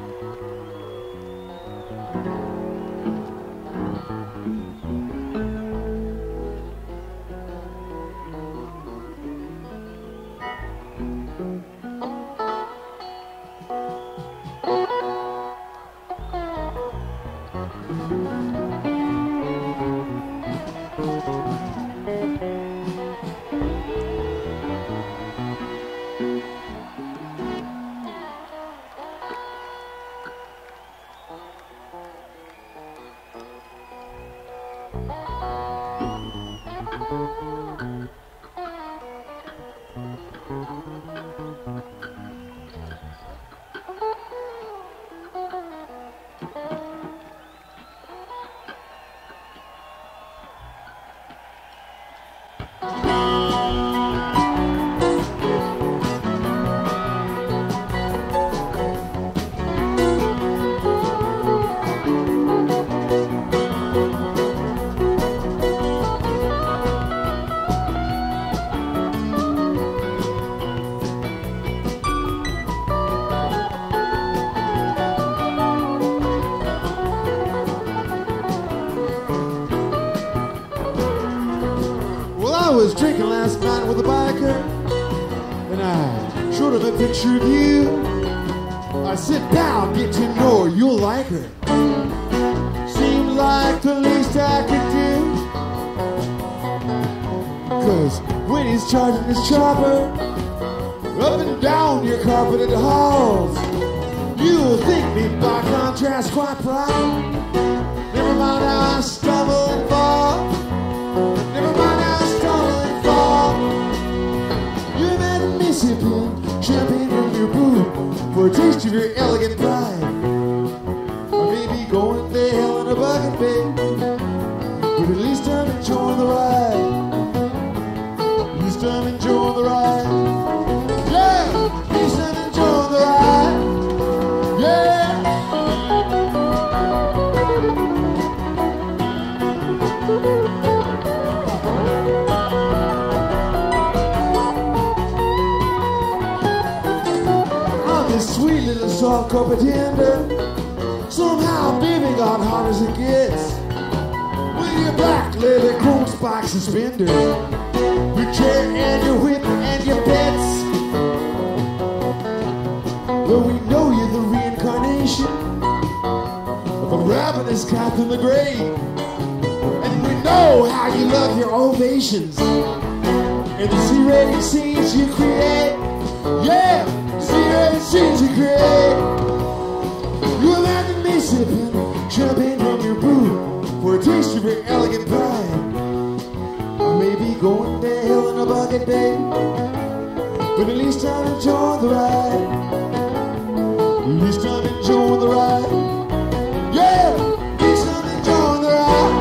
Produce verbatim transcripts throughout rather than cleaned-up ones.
Drinking last night with a biker, and I showed him a picture of you. I sit down, get to know her, you'll like her. Seemed like the least I could do, 'cause when he's charging his chopper up and down your carpeted halls, you'll think me by contrast quite proud. Never mind how I stumble and fall. Never mind how I stumble and fall. You're that Mississippi champagne from your boot for a taste of your elegant pride. Or maybe going to hell in a bucket, babe, but at least I'm enjoying the ride. At least I'm enjoying the ride. Yeah, at least I'm enjoying the ride. Yeah. Sweet little soft core pretender. Somehow baby got hard as it gets. With your black leather chrome spike suspenders, your chair and your whip and your pets. But we know you're the reincarnation of a ravenous cat in the grave. And we know how you love your ovations and the C-rated scenes you create. Yeah! See scenes you create. You imagine me sipping champagne from your boot for a taste of your elegant pride. I may be going to hell in a bucket, babe, but at least I'm enjoying the ride. At least I'm enjoying the ride. Yeah, at least I'm enjoying the ride.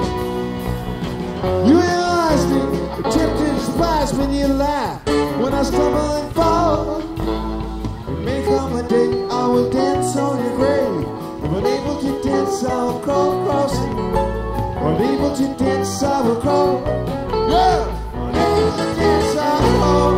You analyze me, tempted to surprise when you laugh, when I stumble and fall. Come a day I will dance on your grave. If unable to dance, I will crawl across it. Unable to dance, I will crawl. Yeah! Unable to dance, I will crawl.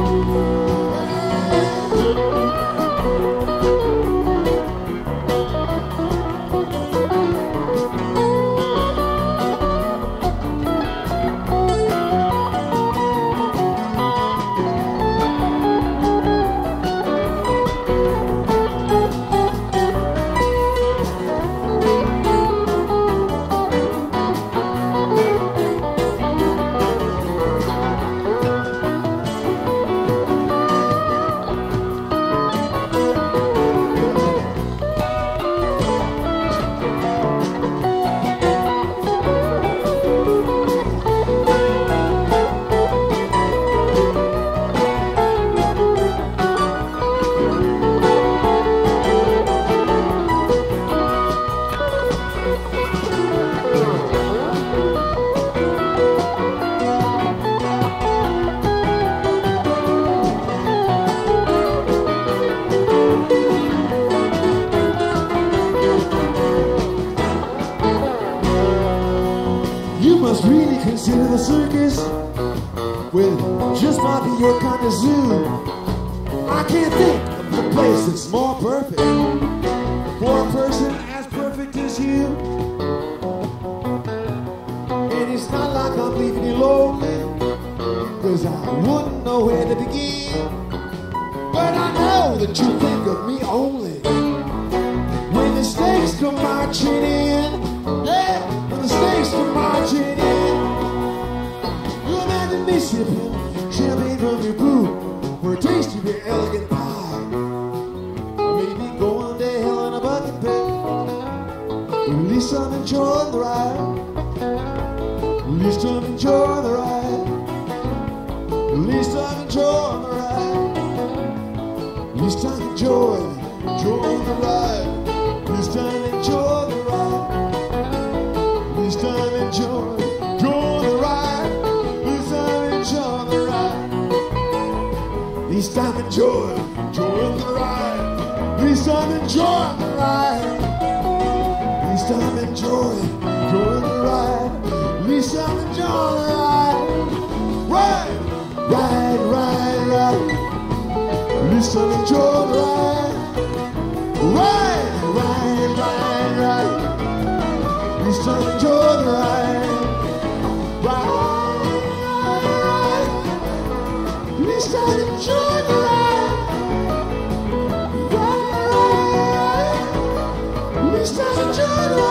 Consider the circus with just might be your kind of zoo. I can't think of a place that's more perfect for wouldn't know where to begin. But I know that you think of me only when the snakes come marching in. Yeah, when the snakes come marching in. You imagine me sipping champagne from your brew for a taste of your elegant pie. Or maybe going to hell in a bucket bed. At least I'm enjoying the ride. At least I'm enjoying the ride. At least I'm enjoying the ride. At least I'm enjoying, enjoying the ride. At least I'm enjoying the ride. At least I'm enjoying, enjoying the ride. At least I'm enjoying the ride. At least I'm enjoying, enjoying the ride. At least I'm enjoying the ride. At least I'm enjoying, enjoying the ride. At least I'm enjoying the ride. Ride, ride, ride, ride. At least I'm enjoying the ride. Ride, ride, ride, ride. At least I'm enjoying the ride. Ride, ride. At least I'm enjoying the ride. Ride, ride. At least I'm enjoying the ride.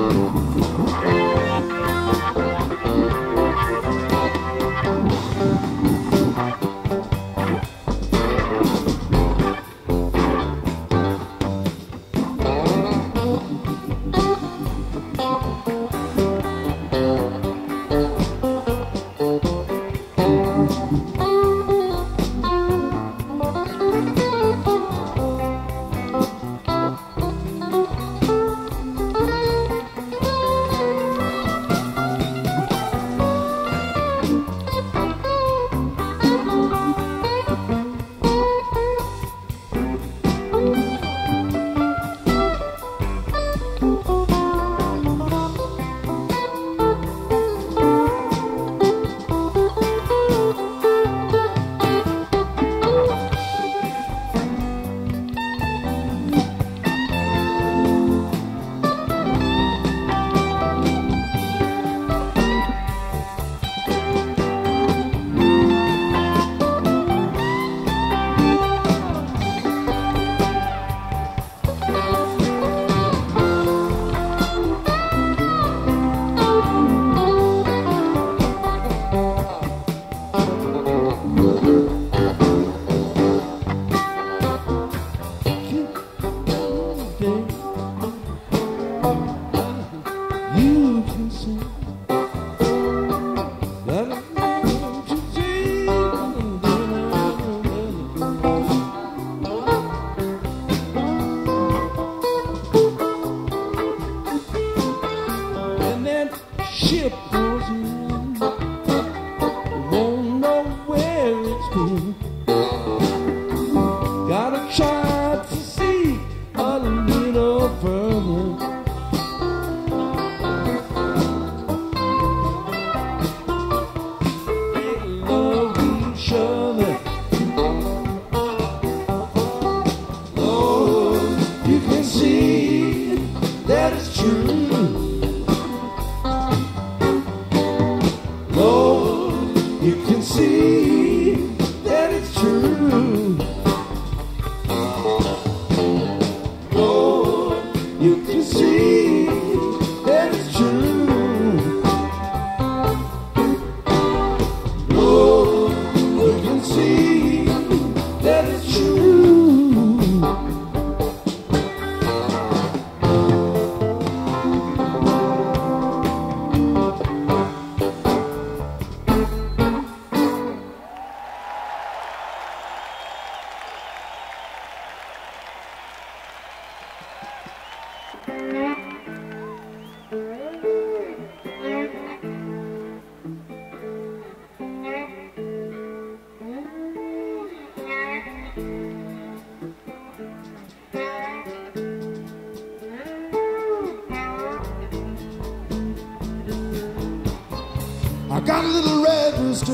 I got a little red rooster,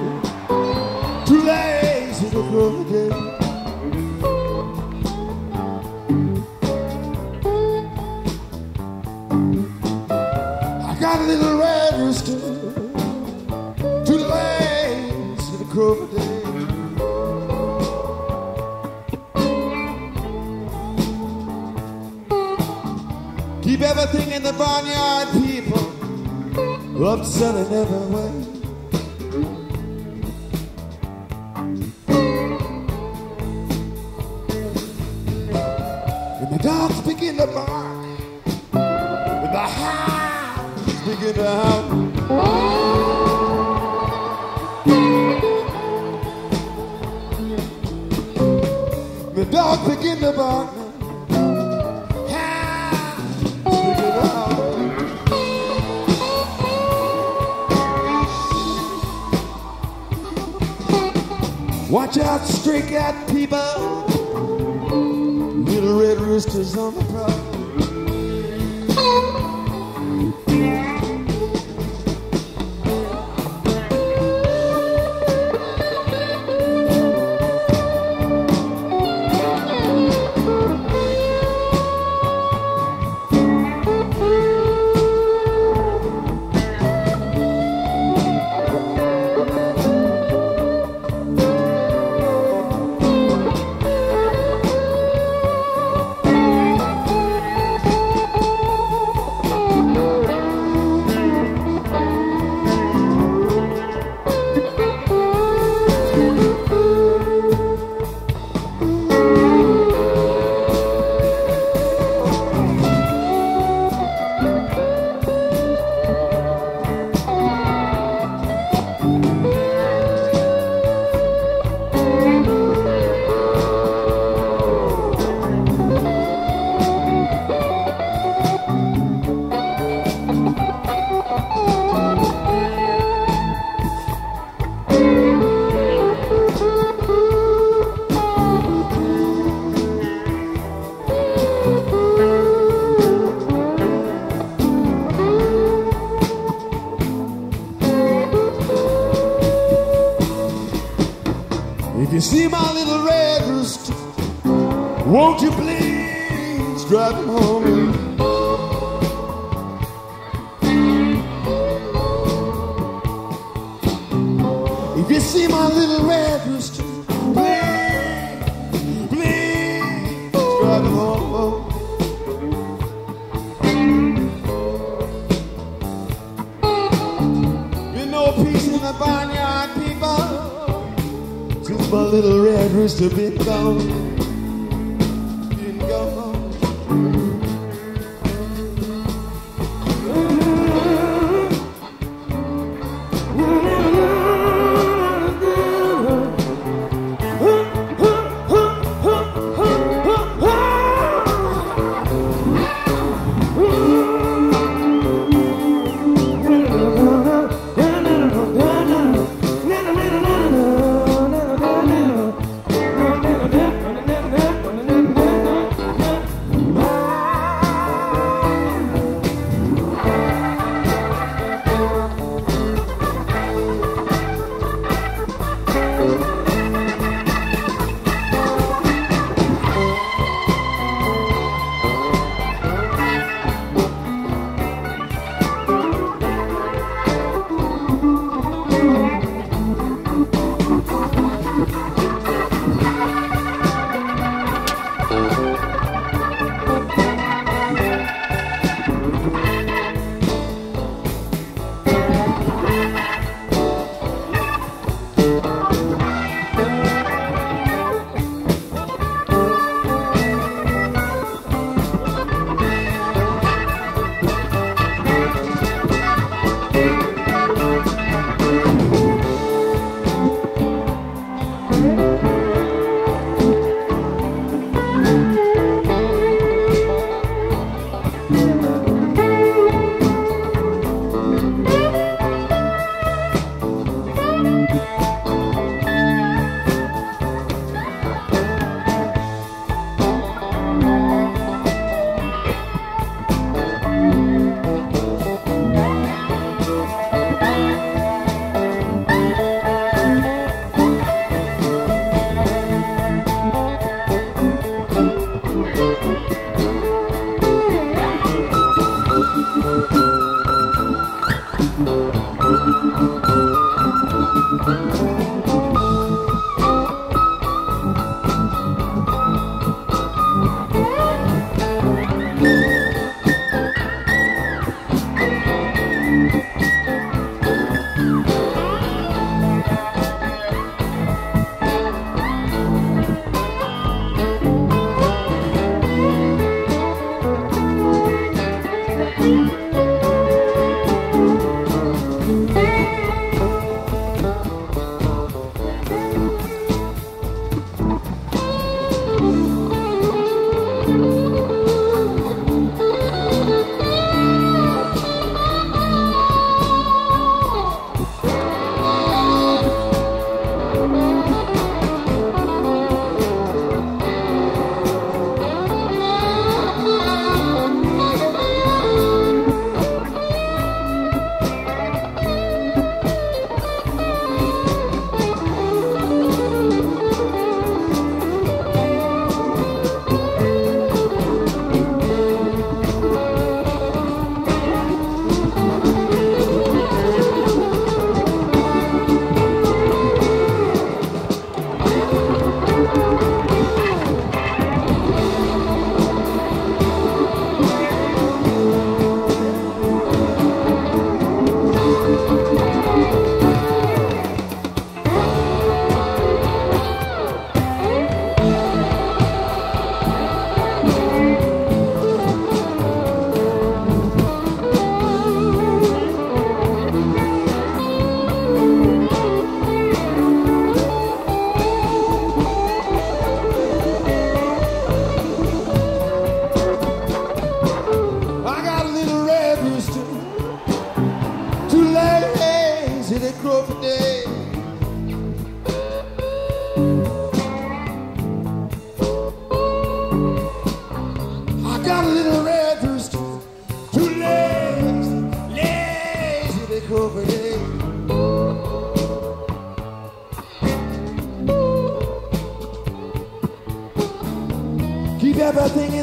too lazy to grow again. I got a little red rooster, too lazy to crow again. Keep everything in the barnyard, people, upselling every way. And the dogs begin to bark, and the hounds begin to howl. The dogs begin to bark, hounds begin to howl. Watch out, stray cat people, little red roosters on the prowl. see my little red rooster, won't you please drive him home? If you see my little red rooster, please, please drive him home. There's no peace in the barnyard, people, since my little red rooster been gone.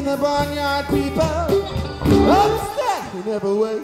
the barnyard people upset in every way.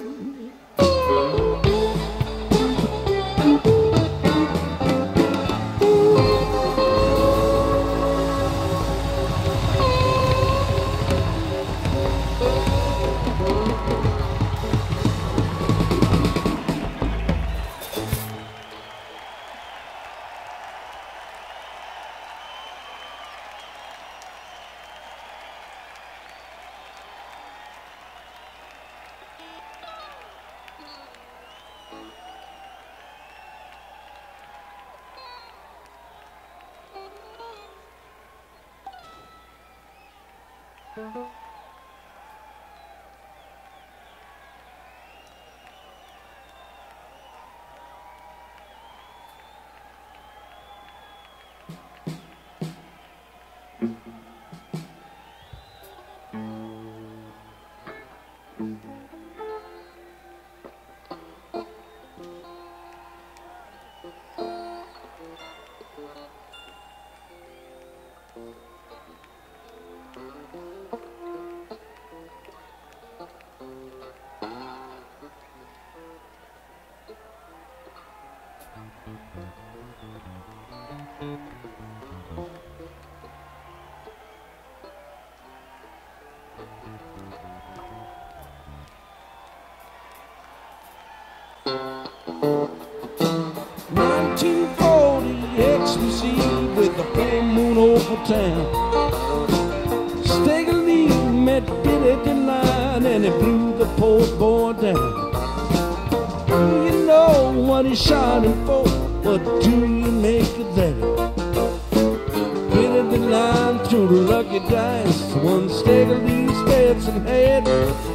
nineteen forty ecstasy with the full moon over town. Steggerly met Billy DeLine and he blew the poor boy down. You know what he shot him for, what do you make of that? Billy DeLine threw the lucky dice, one Steggerly's bets and had.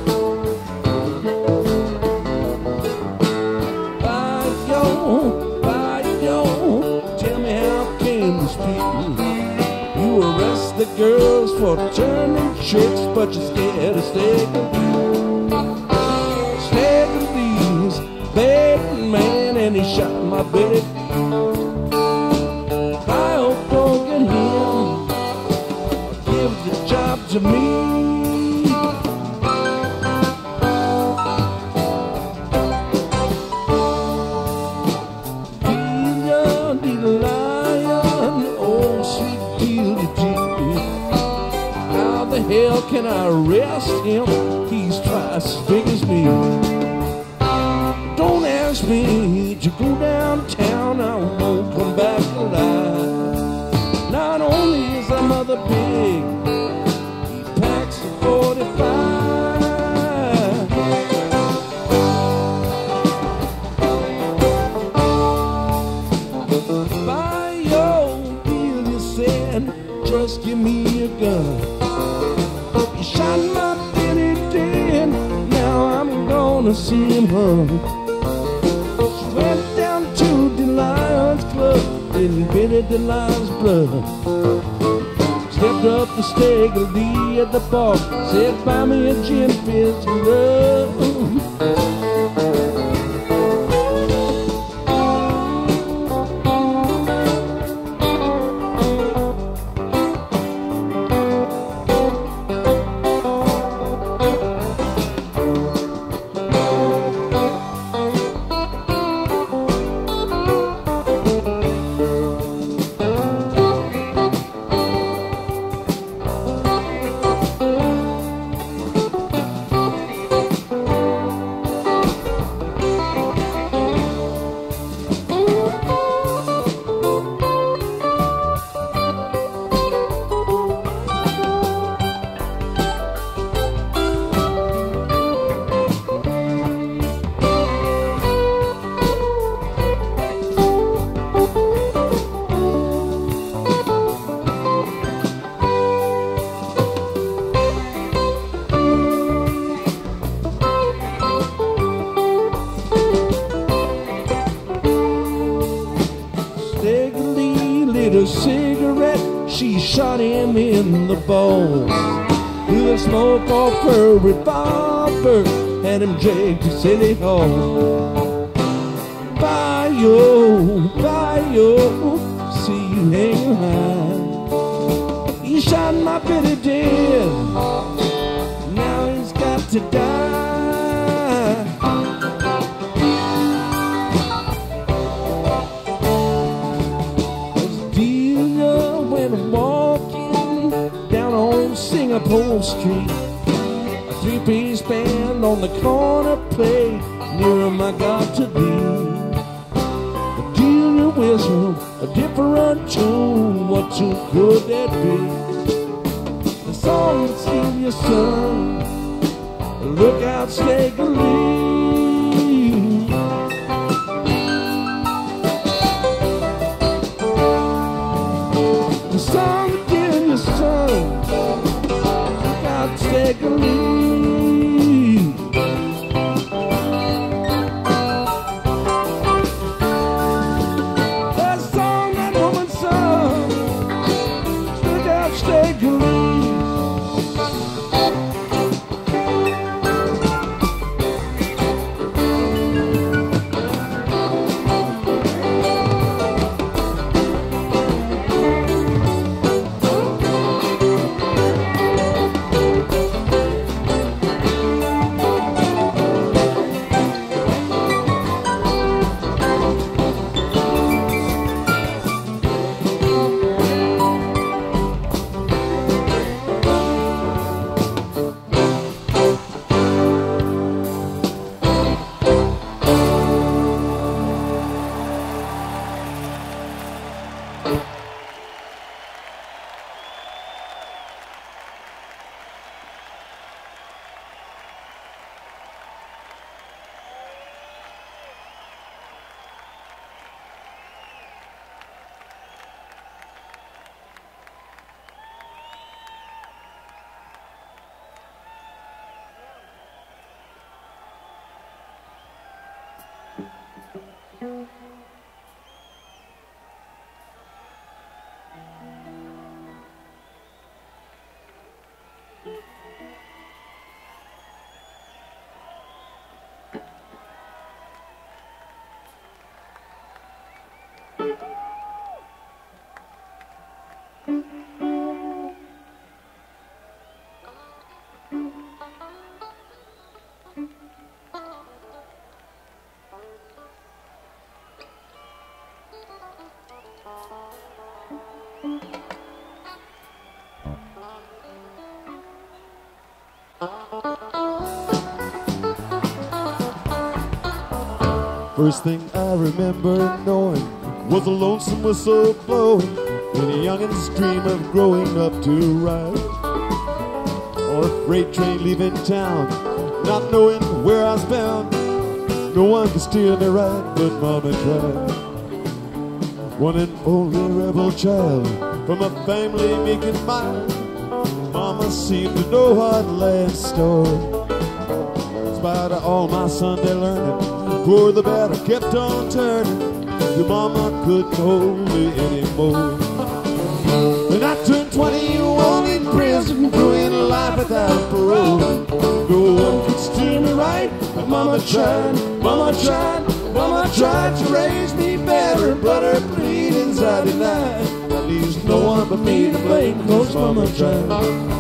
The girls for turning tricks, but you're scared of Steggerly. Steggerly's bad man, and he shot my Billy. I hope don't get him, give the job to me. Hell can I arrest him? He's twice as big as me. Don't ask me to go downtown, I won't come back alive. Not only is that mother big, he packs a forty-five. By your deal, you said, just give me a gun. You shot my Billy dead, now I'm gonna see him hung. She went down to DeLion's club in Billy DeLion's blood. Stepped up to Steggerly at the bar, said buy me a gin fizz and love. A cigarette, she shot him in the balls. Blew the smoke off her revolver, had him dragged to City Hall. Bio, bio, see you hanging high. He shot shot my Billy dead. Now he's got to die. As Delia went walking down on Singapore Street, a three-piece band on the corner played Nearer My God to Thee. Delia whistled a different tune. What tune could that be? The song that Sylvia sung, Look Out, Stegally. The song that Delia sung, Look Out, Stegally. First thing I remember knowing was a lonesome whistle blowing in a youngin's dream of growing up to ride, or a freight train leaving town, not knowing where I was bound. No one could steer me right, but Mama tried. One and only rebel child from a family meek and mild, Mama seemed to know what lay in store. In spite of all my Sunday learning, for the bad I kept on turning. Your mama couldn't hold me anymore. And I turned twenty-one in prison, doing life without parole. No one could steer me right, but Mama tried, Mama tried, Mama tried to raise me better, but her bleed inside denied. At least no one but me to blame, cause Mama tried.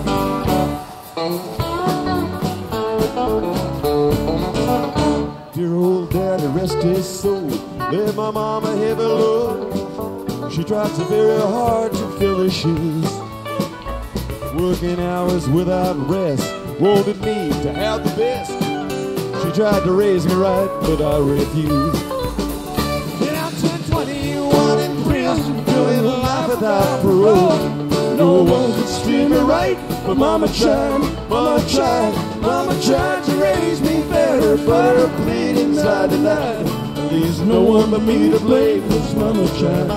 Dear old daddy, rest his soul, lay my mama heavy load. She tried so very hard to fill her shoes, working hours without rest, wanted me to have the best. She tried to raise me right, but I refused. And I turned twenty-one in prison, doing life without parole. No one could steer me right, but Mama tried, Mama tried, Mama tried to raise me better, but her bleed inside denied. There's no one but me to blame, cause Mama tried.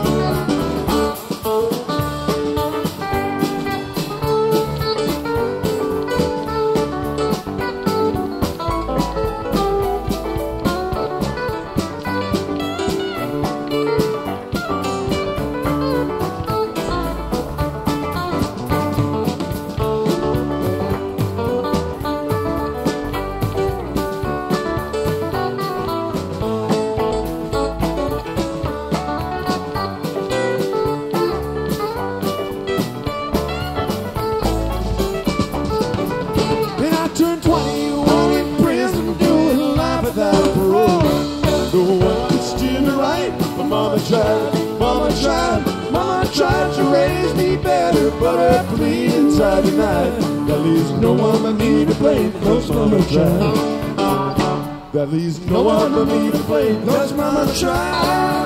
her plead inside tonight. That leaves no one but me to blame, cause mama tried. That leaves no one but me to blame, cause mama tried.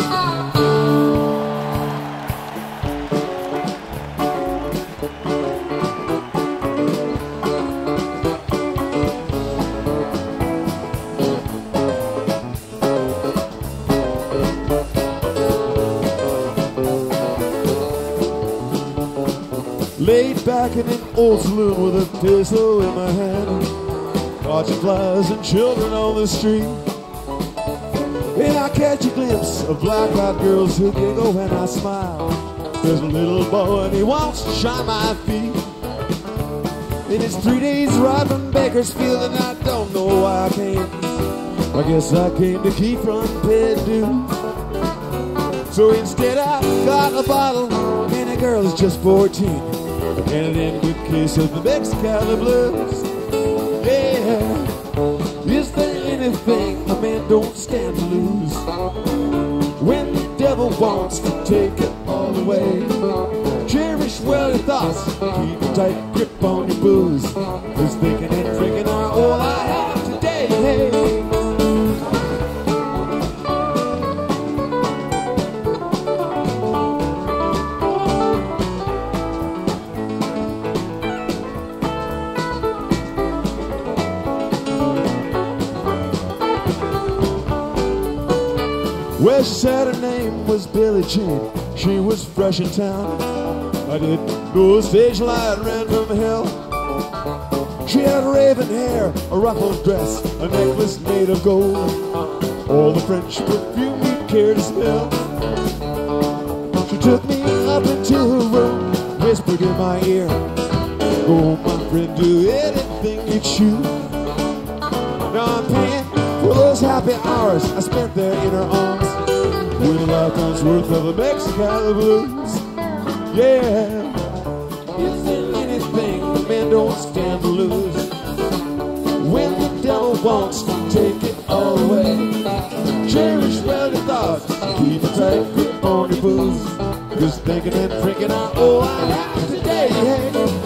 Laid back in an old saloon with a peso in my hand, watching flies and children on the street. And I catch a glimpse of black-eyed girls who giggle when I smile. There's a little boy and he wants to shine my feet. And it's three days ride from Bakersfield and I don't know why I came. I guess I came to keep from Purdue. So instead I got a bottle and a girl is just fourteen. And an good case of the Mexicali blues. Yeah, is there anything a man don't stand to lose? When the devil wants to take it all away, cherish well your thoughts, keep a tight grip on your booze. Cause thinking and drinking are all I have today. Hey. Well, she said her name was Billie Jean. She was fresh in town. I didn't know a stage light ran from hell. She had raven hair, a ruffled dress, a necklace made of gold, all the French perfume you'd care to smell. She took me up into her room, whispered in my ear, "Oh, my friend, do anything you choose." Now I'm paying for those happy hours I spent there in her arms, with a lifetime's worth of the Mexicali blues. Yeah, is there anything a man don't stand to lose? When the devil wants to take it all away, cherish well your thoughts, keep a tight grip on your booze. Cause thinking and drinking are all I have today. Hey.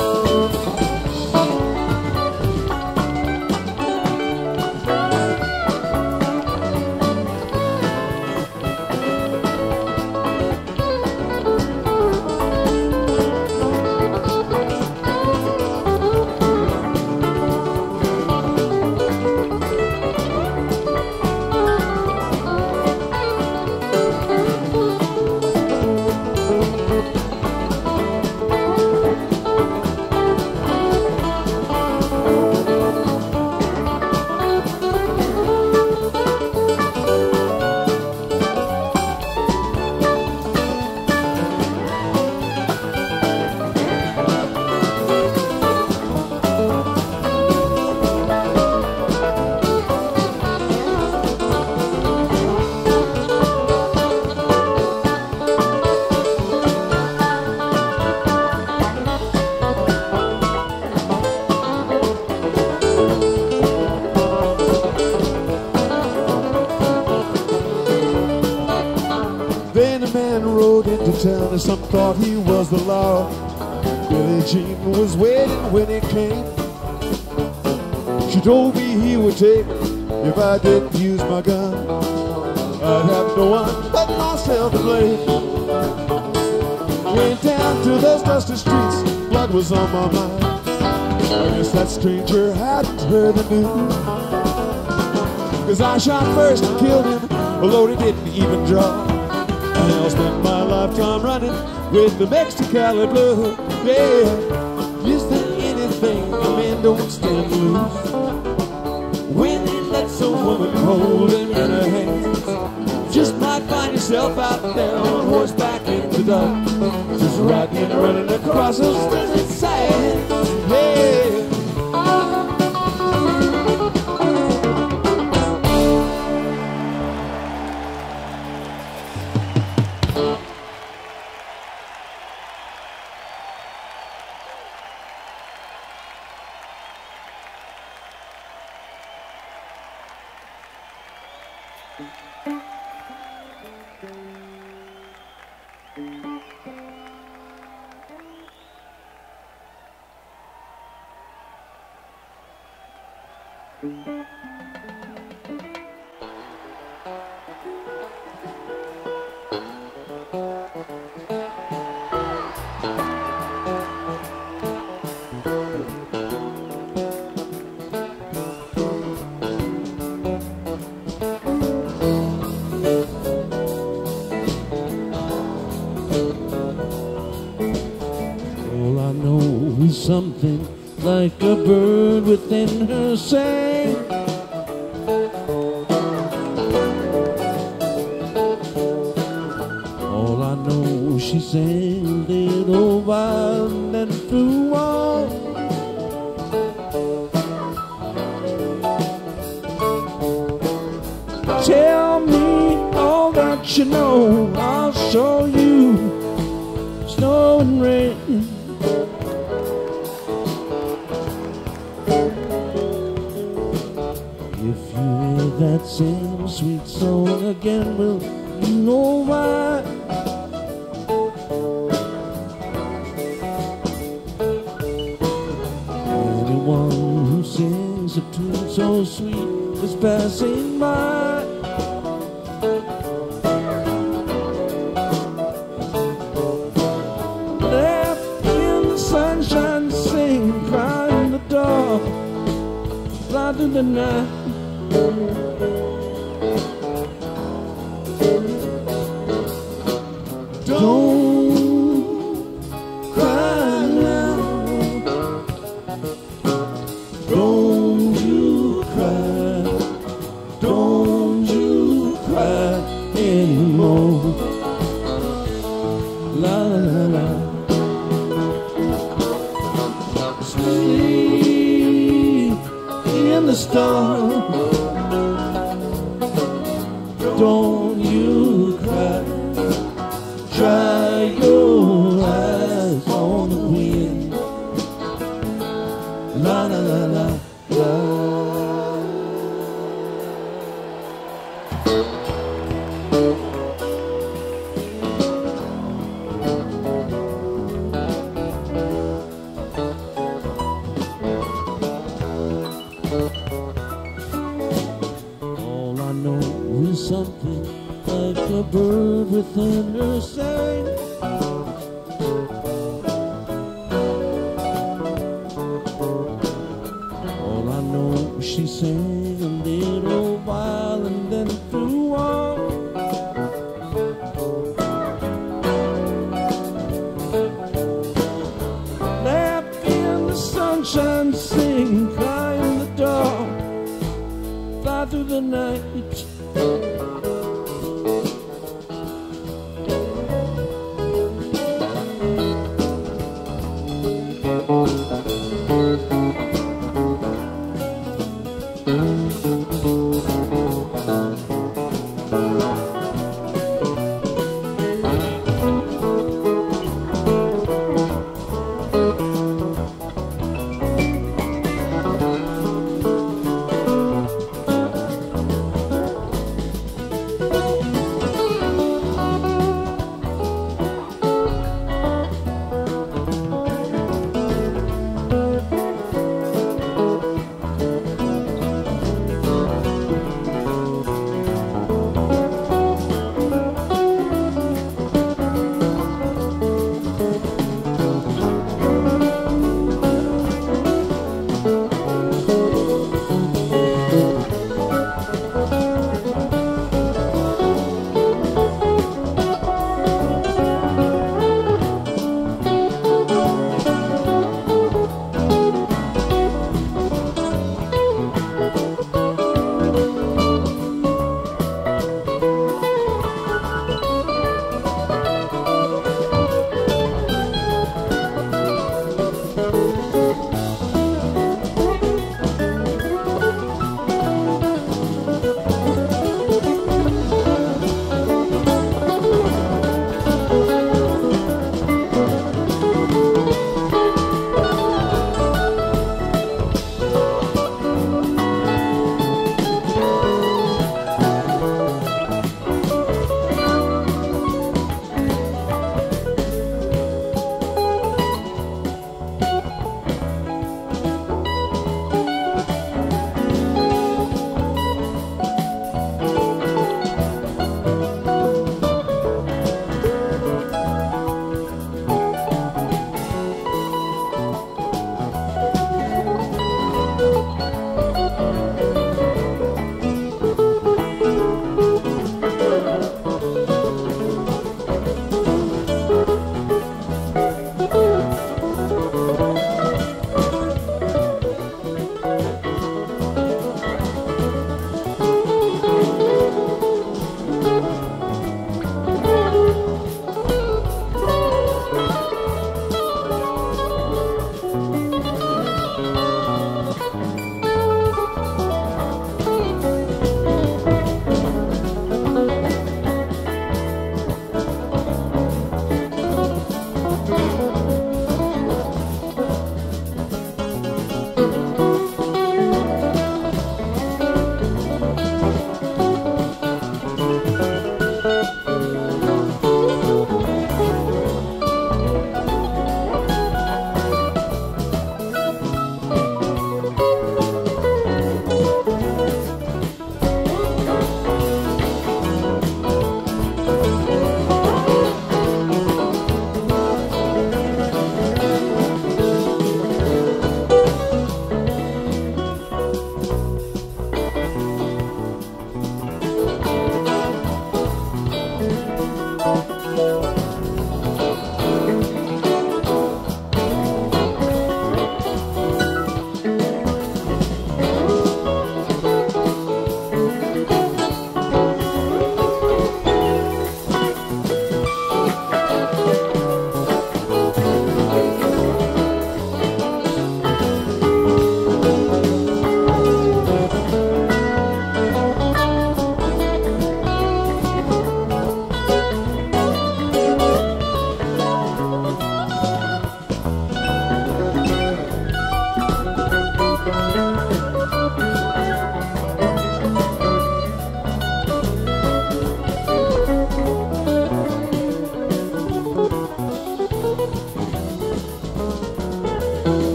Then a man rode into town and some thought he was the law. Billie Jean was waiting when he came. She told me he would take her if I didn't use my gun. I'd have no one but myself to blame. Went down to those dusty streets, blood was on my mind. I guess that stranger hadn't heard the news. Cause I shot first and killed him, although he didn't even draw. I'll spend my lifetime running with the Mexicali blues. Yeah, is there anything a man don't stand to lose? When he lets a woman hold him in her hands, just might find yourself out there on horseback in the dark, just riding and running across those desert sands. Yeah. something like a bird within her sang. All I know, she sang a little while and then flew on. Tell me all that you know, I'll show you snow and rain. If you hear that same sweet song again, well, you know why. Anyone who sings a tune so sweet is passing by. Left in the sunshine, sing, cry in the dark, fly through the night. Don't cry now, don't you cry, don't you cry anymore. La la la. Sleep in the storm. Don't you cry. Dry your eyes on the wind. La la la la la. All I know is something like a bird within her sang. All I know, she sang a little while and then flew on. Left in the sunshine, sing, cry in the dark, fly through the night.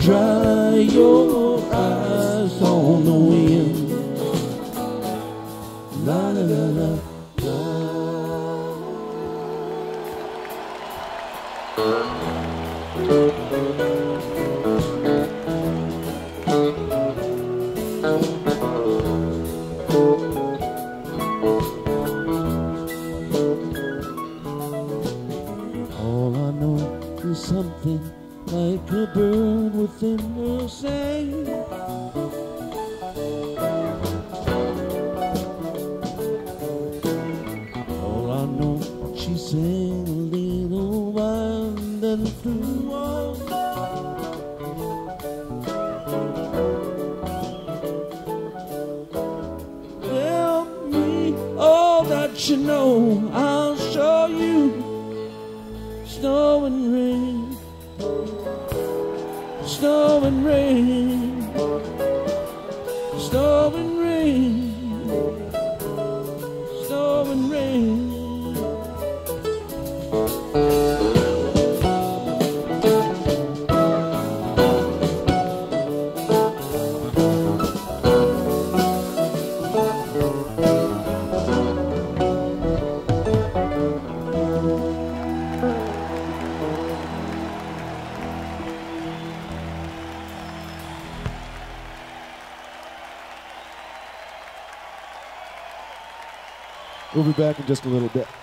dry your eyes on the wind. La la la la la. All I know is something like a bird within her sang. All I know, she sang a little while and then flew on. Tell me all that you know, I'll show you. Snow and rain, snow and rain, snow and rain, snow and rain. We'll be back in just a little bit.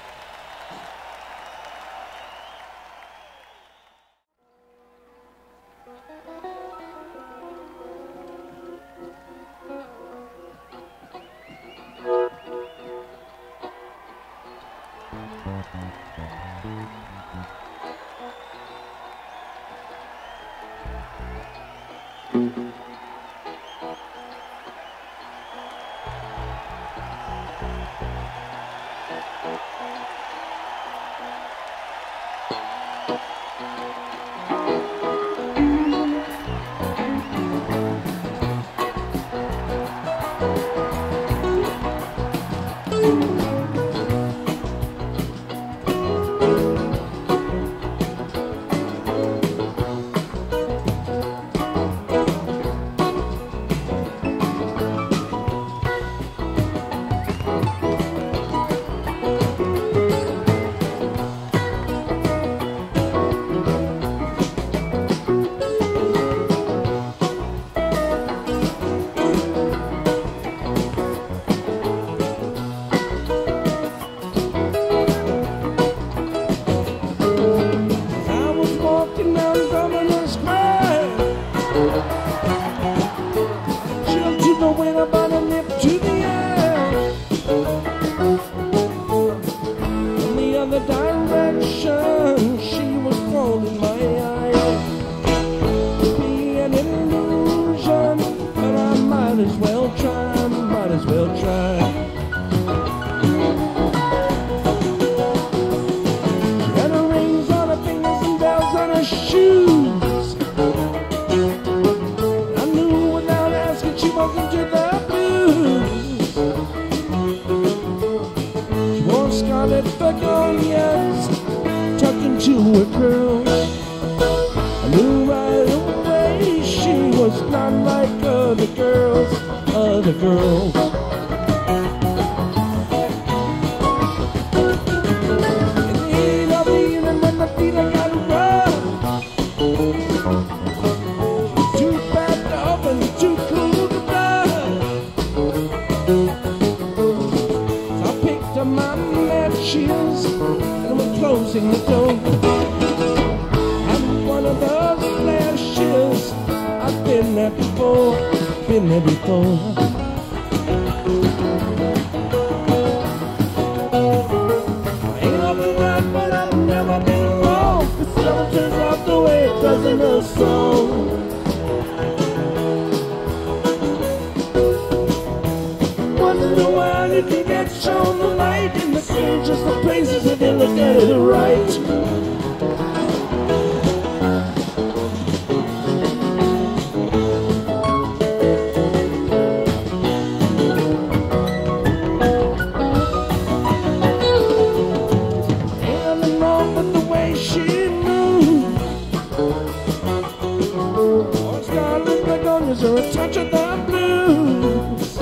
touch of the blues.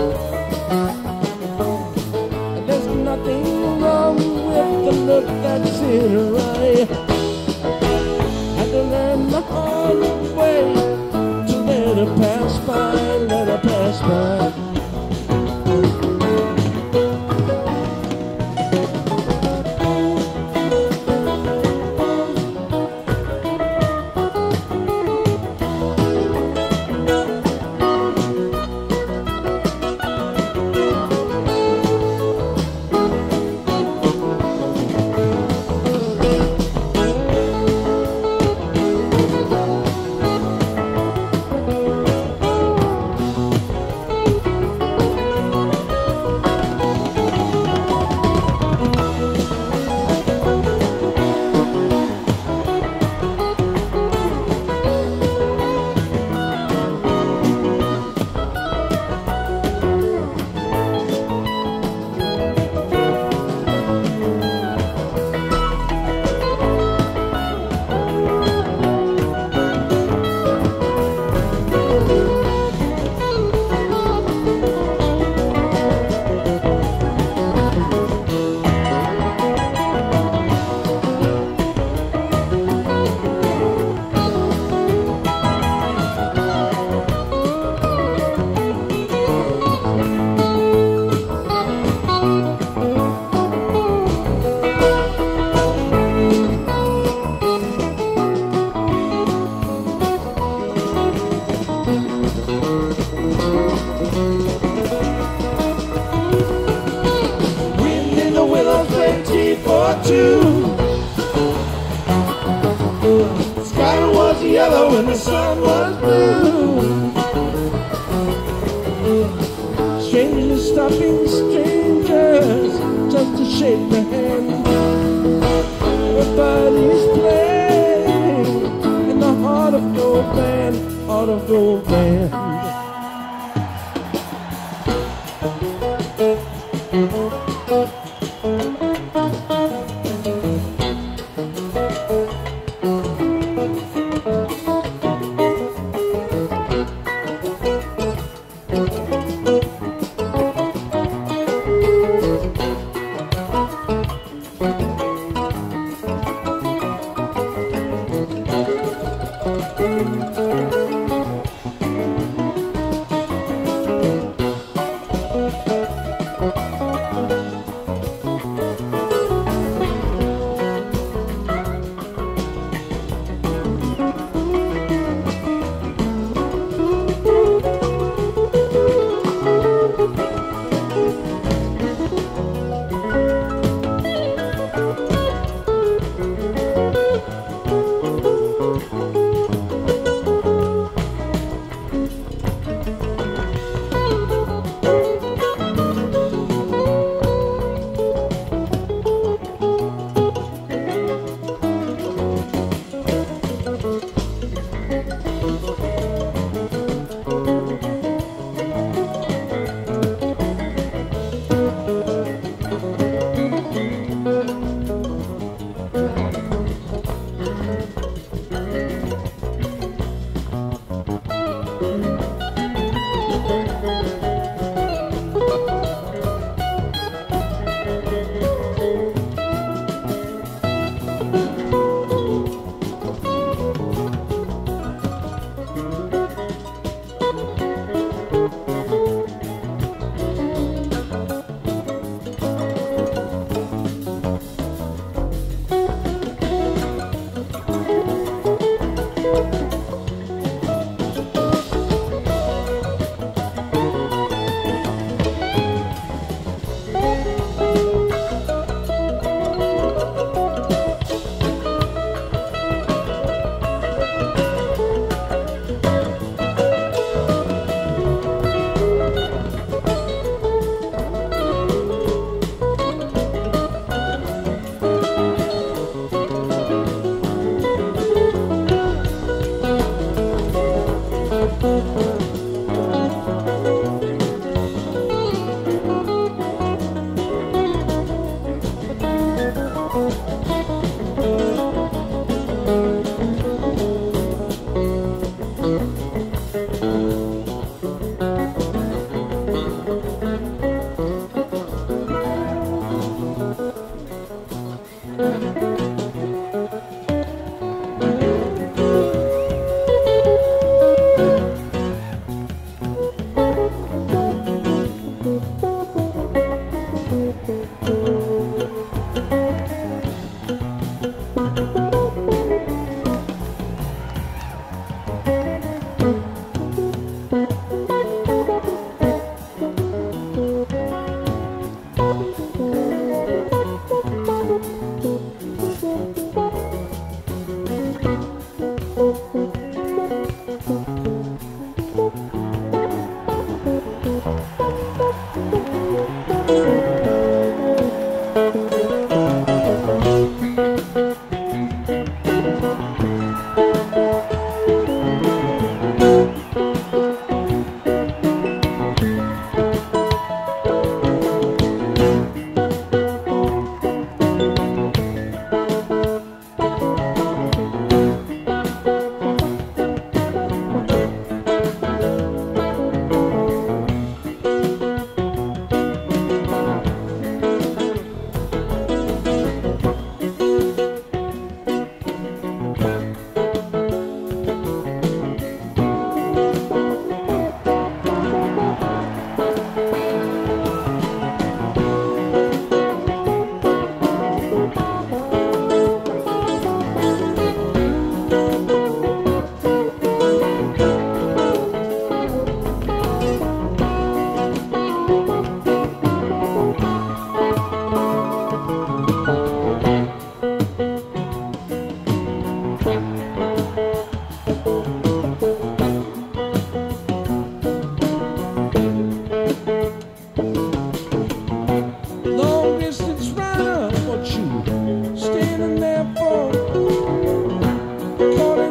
There's nothing wrong with the look that's in her eye. Had to learn the hard way to let her pass by, let her pass by. Two. The sky was yellow and the sun was blue. Strangers stopping strangers just to shake their hand. Everybody's playing in the heart of gold band, heart of gold band.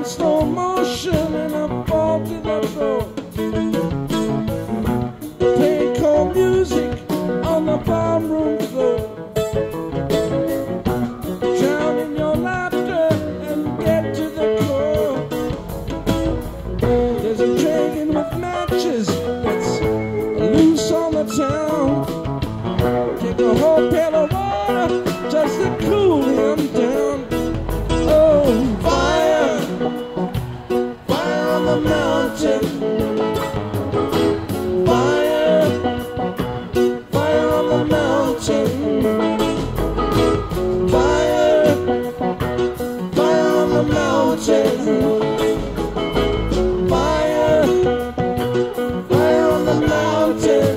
slow motion and I fall to the floor. Play cold music on the barroom floor. Drown in your laughter and get to the core. There's a dragon with matches that's loose on the town. Take a whole pail of water just to cool him down. Oh, fire, fire on the mountain. Fire, fire on the mountain. Fire, fire on the mountain. Fire, fire on the mountain.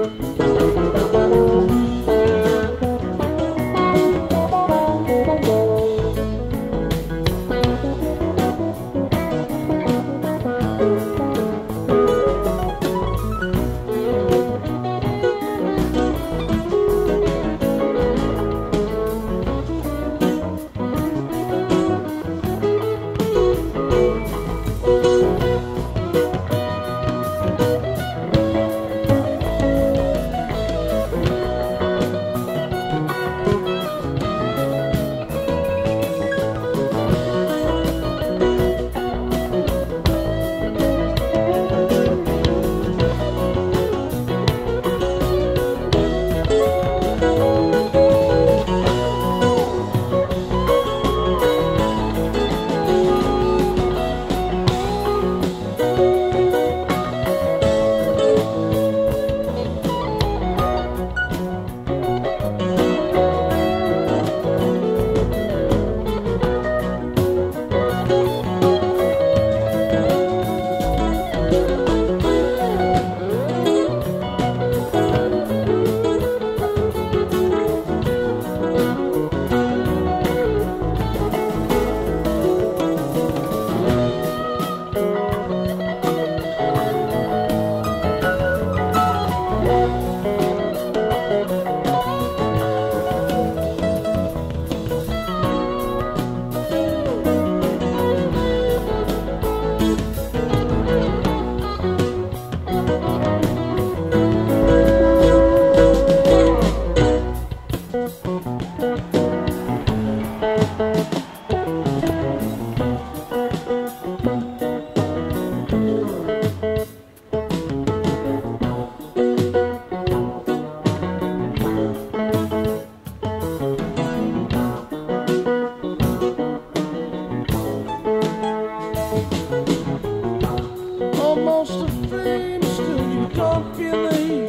Almost a flame, still you don't feel the heat.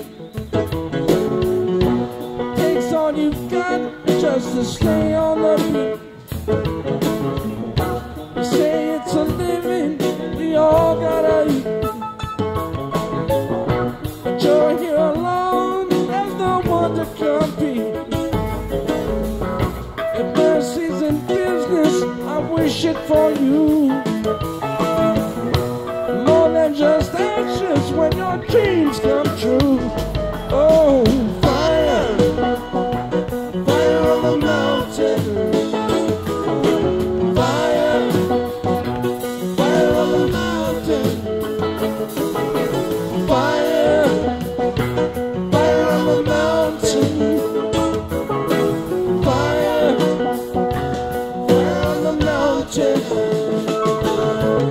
Takes all you've got just to stay on the beat. You say it's a living, we all gotta eat. But you're here alone, there's no one to compete. If mercy's in business, I wish it for you. Just anxious when your dreams come true. Oh, fire, fire on the mountain. Fire, fire on the mountain. Fire, fire on the mountain. Fire, fire on the mountain.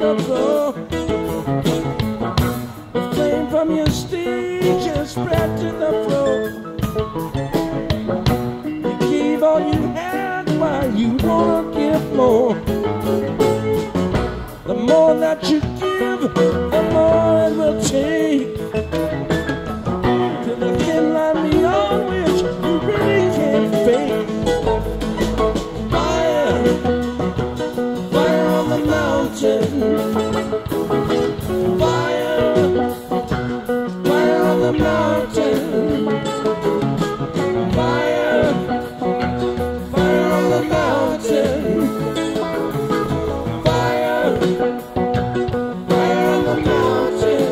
the floor. The flame from your stage is spread to the floor. You gave all you had while you wanna give more. The more that you give, the more it will take. To the thin line beyond which you really can't fake. Fire, fire on the mountain. Fire, fire on the mountain. Fire, fire on the mountain. Fire, fire on the mountain.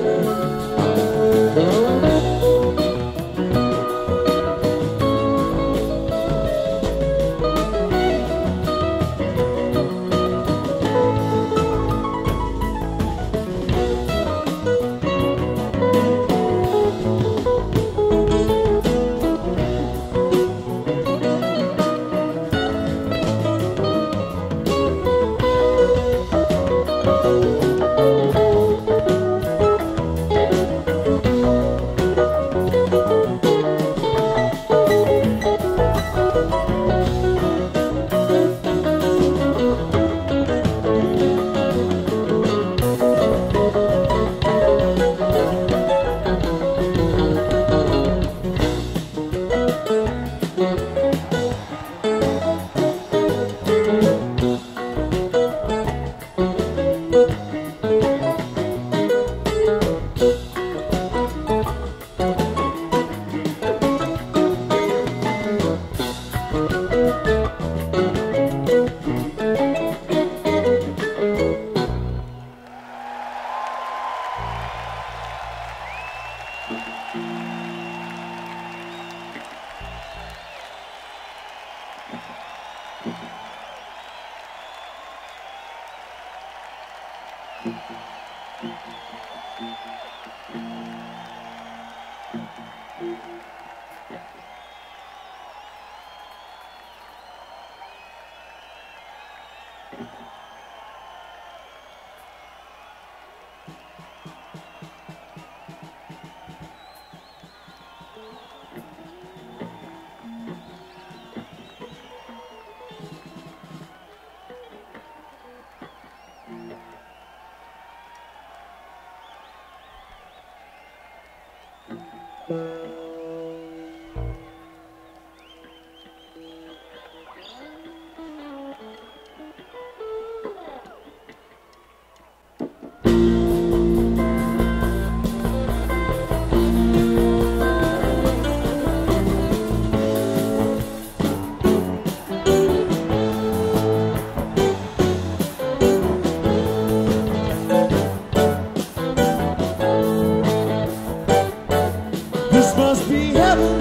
This must be heaven,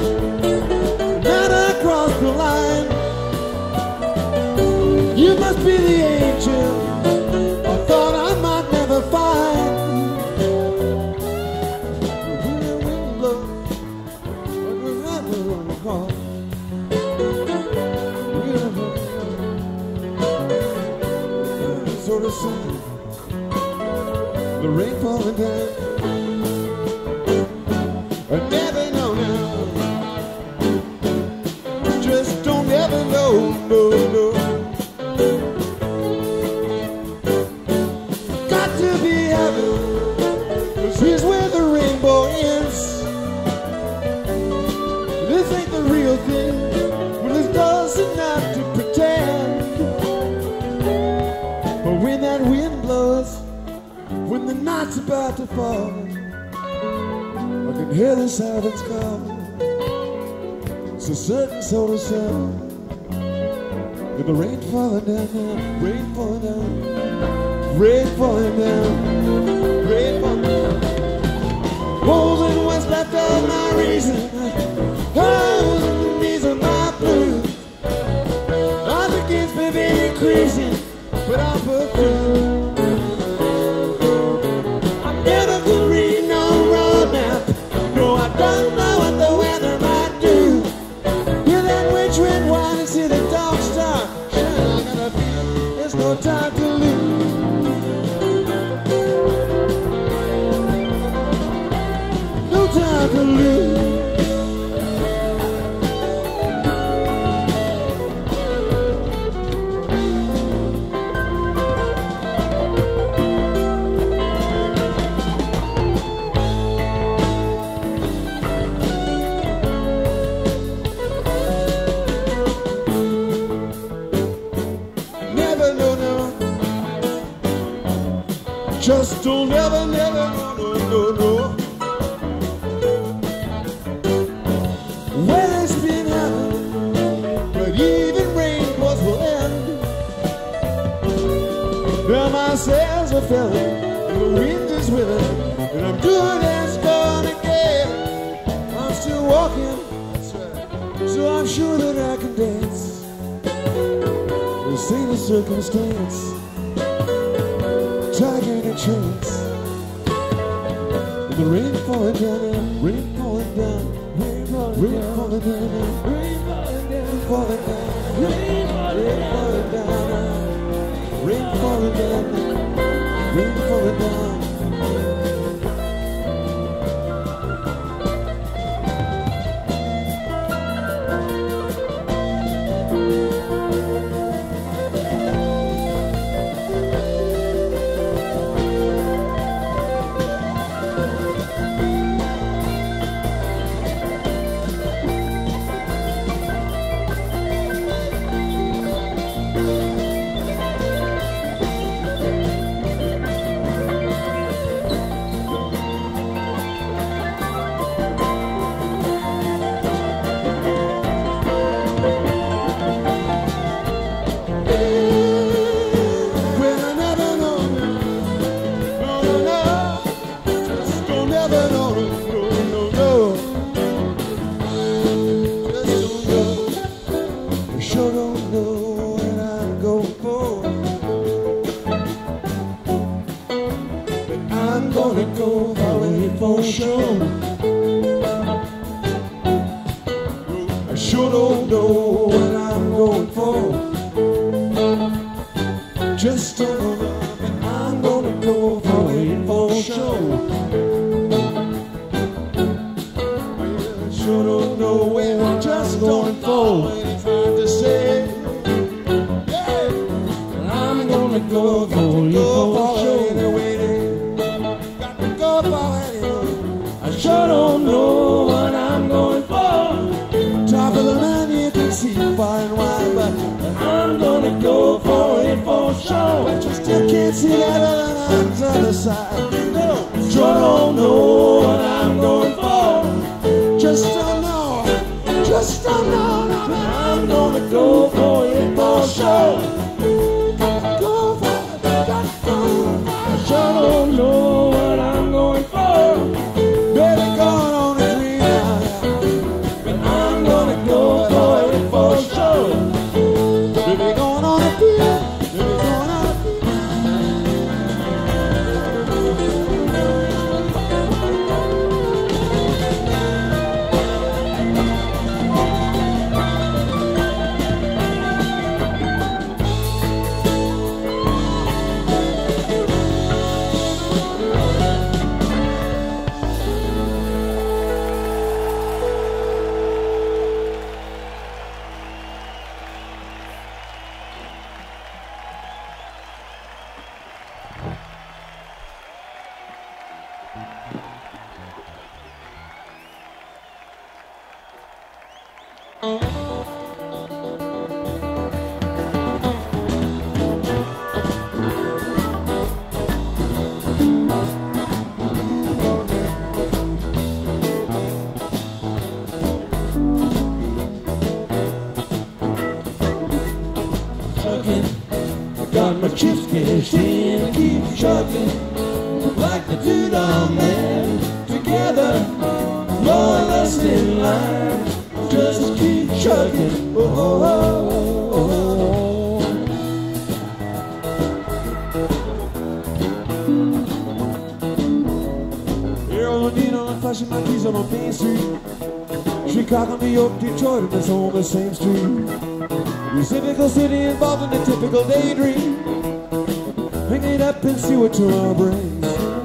not across the line. You must be the angel I thought I might never find. When the wind blows, I will run across. So to say, the rain falling down. I never know now. Just don't ever know, no, no. Got to be heaven, 'cause here's where the rainbow ends. This ain't the real thing, but this doesn't have to pretend. But when that wind blows, when the night's about to fall, I can hear the sirens call. It's a certain sort of sound. With the rain falling down now, rain falling down, rain falling down, rain falling down. Holes in what's left of my reason, holes in the knees of my blues. Odds against me be increasing, but I'll put through. I never could read no road map. No, I don't know what the weather might do. Hear that witch wind whine and see the dog star shine. I gotta feel there's no time to lose. Just don't ever, never, no, no, no. Well, it's been heaven, but even rainbows will end. Now my sails are filling, and the wind is willing, and I'm good as gonna get. I'm still walking, that's right. So I'm sure that I can dance. This ain't a circumstance. Tiger in a trance. And the rain falling down, rain falling down, rain falling down, rain falling down, rain falling down, rain falling down, rain falling down. Chicago, New York, Detroit, and it's on the same street. Your typical city involved in a typical daydream. Hang it up and see what to our brains.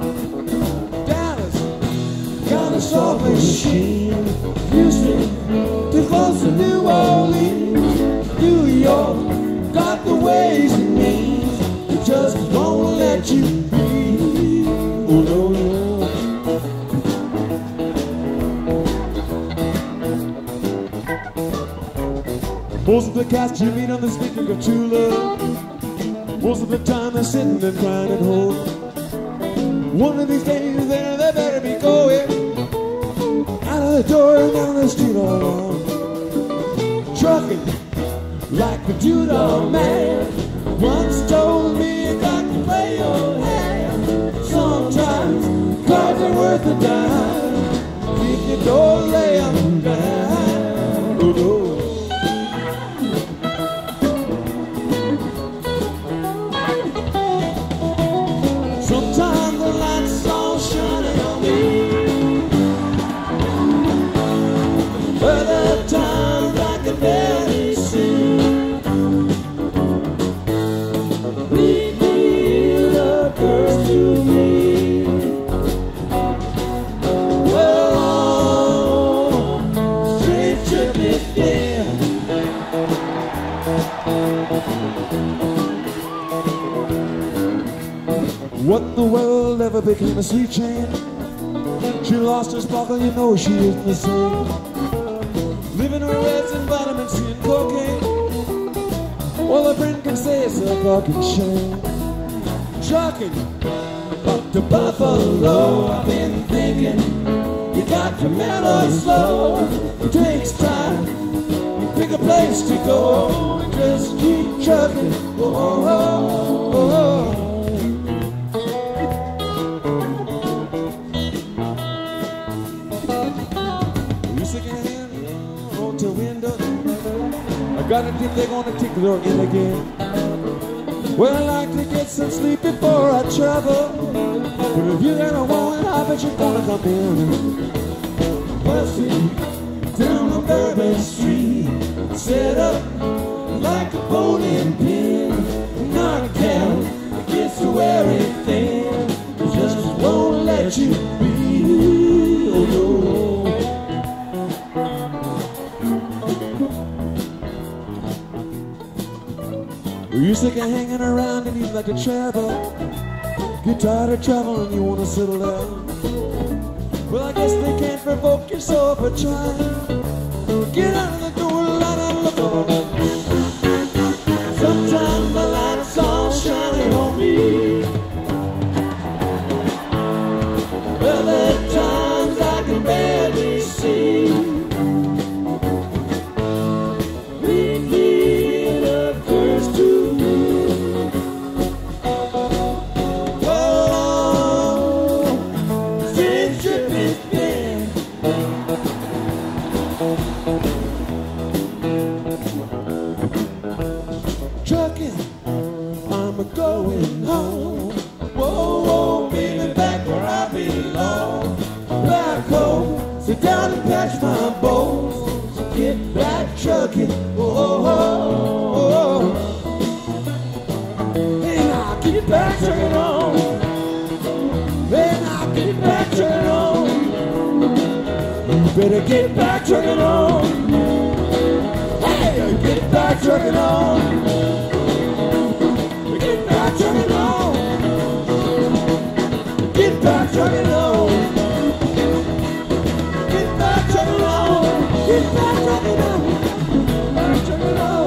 Dallas, got a soft machine. Houston, too close to New Orleans. New York, got the ways and means. It just won't let you be. Oh no, no. Most of the cats you meet on the street you got true love. Most of the time they're sitting and crying at home. One of these days there they better be going out of the door and down the street all along. Trucking like the Judo man once told me you got to play your hand. Sometimes cards are worth a dime if you don't lay them down. Oh, no. Sometimes the lights all shining on me, other times I can barely see. Lead me the curse to me. Oh, straight trip is there. What in the world ever became a sweet chain? She lost her sparkle, you know she isn't the same. Living her reds and vitamin C and cocaine. Well, a friend can say it's a fucking shame. Trucking up to Buffalo, I've been thinking you got to mellow slow. It takes time, pick a place to go, and just keep trucking. Oh, oh, oh, oh. I got a tip, they're gonna take the door in again. Well, I like to get some sleep before I travel, but if you're gonna want it, I bet you're gonna come in. Busting down the Bourbon Street, set up like a bowling pin. Knock down against the wearing thing, it just won't let you be. Oh, no. You sick of hanging around and you like to travel? Get tired of traveling, you want to settle down? Well, I guess they can't provoke you, so if I try, get out of the door, light out, look on. Sometimes the light's all shining on me, other times I can barely see. Lead me the first to trucking, I'm going home. Whoa, whoa, baby, back where I belong. Back home, sit down and patch my bones. Get back trucking, whoa, whoa, whoa. And I'll get back trucking on. And I'll get back trucking on. You better get back trucking on. Hey, get back trucking on. Get back trucking on. Get back trucking on. Get back trucking on. Get back trucking on. Back trucking on.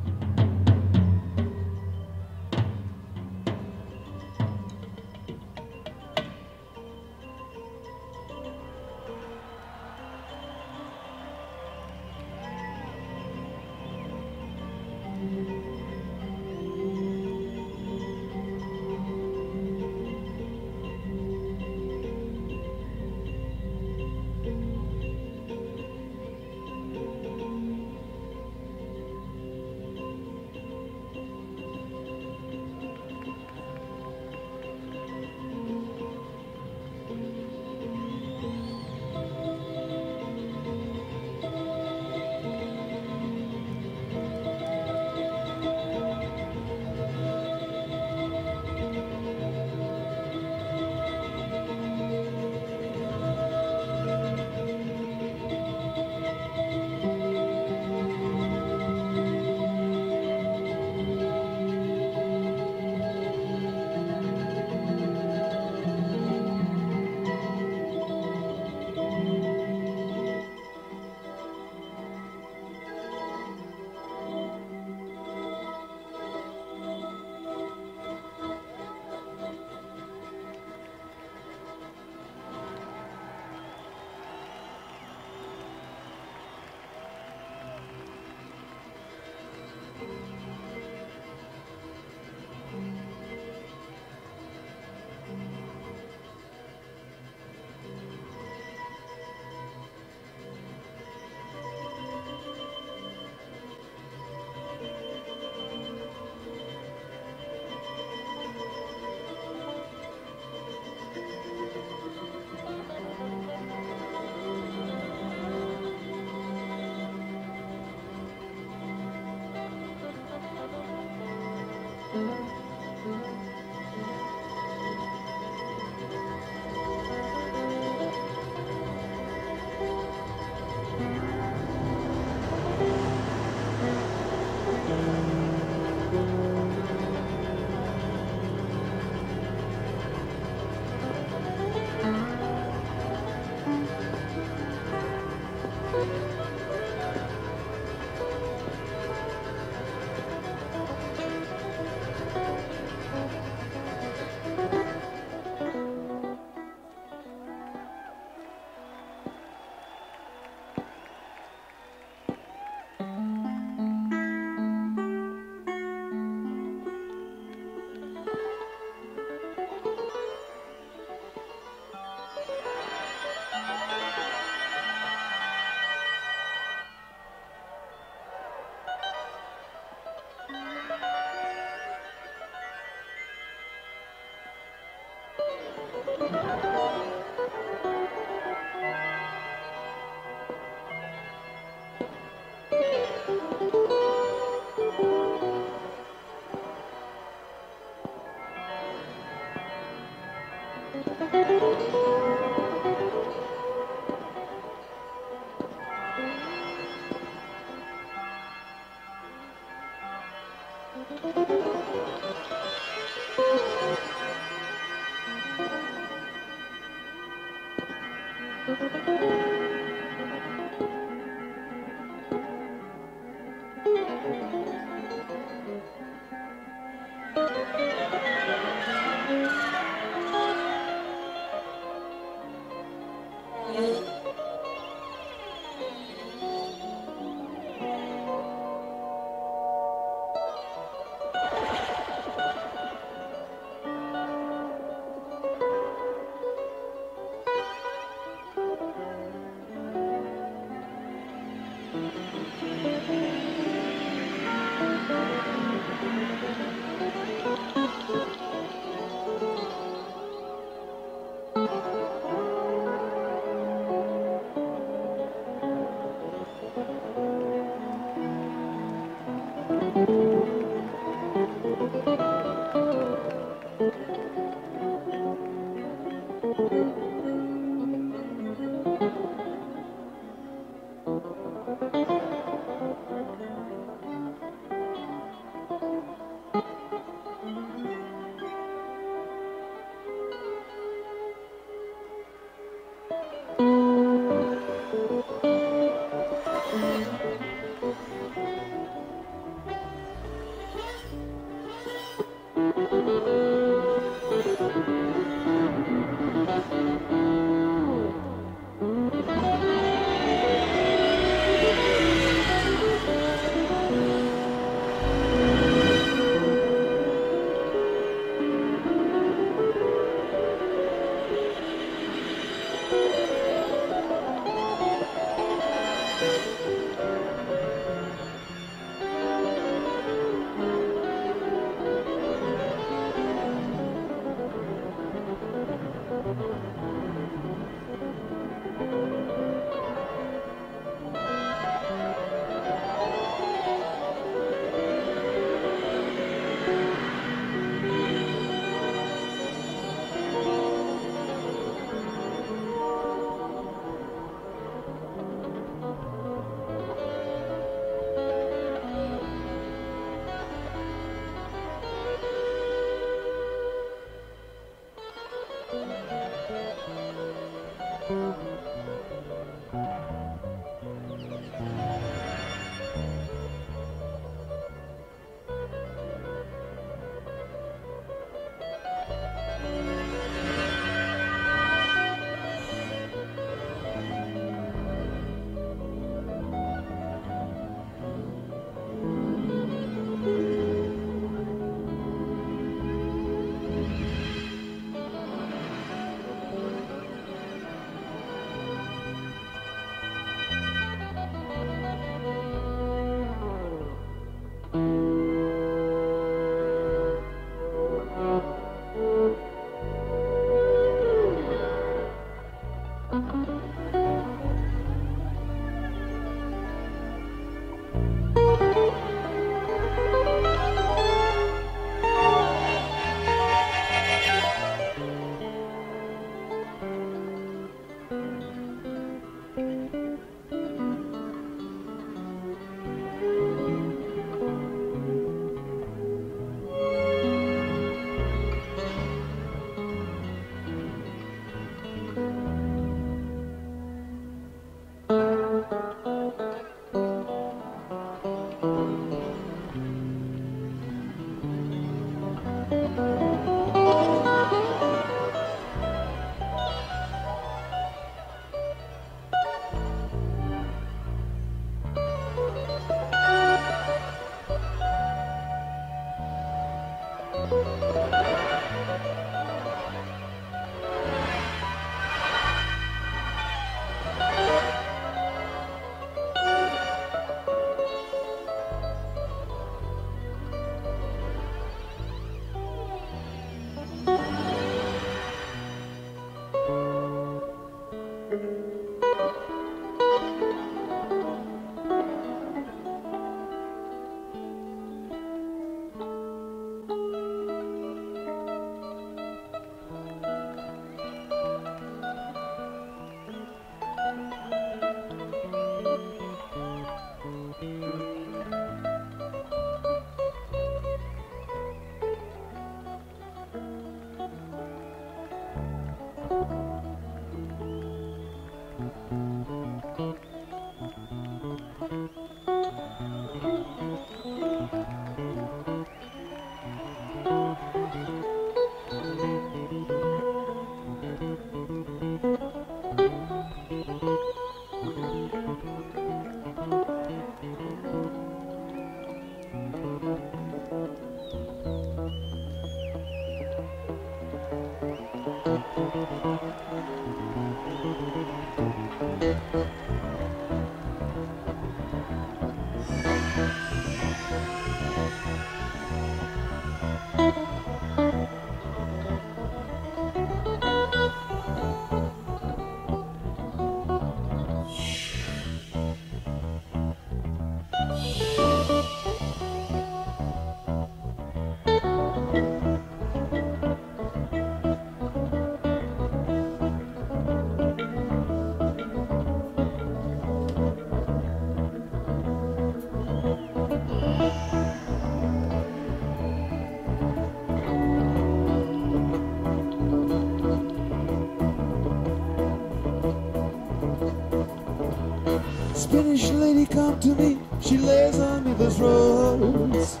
Spanish lady come to me, she lays on me this rose.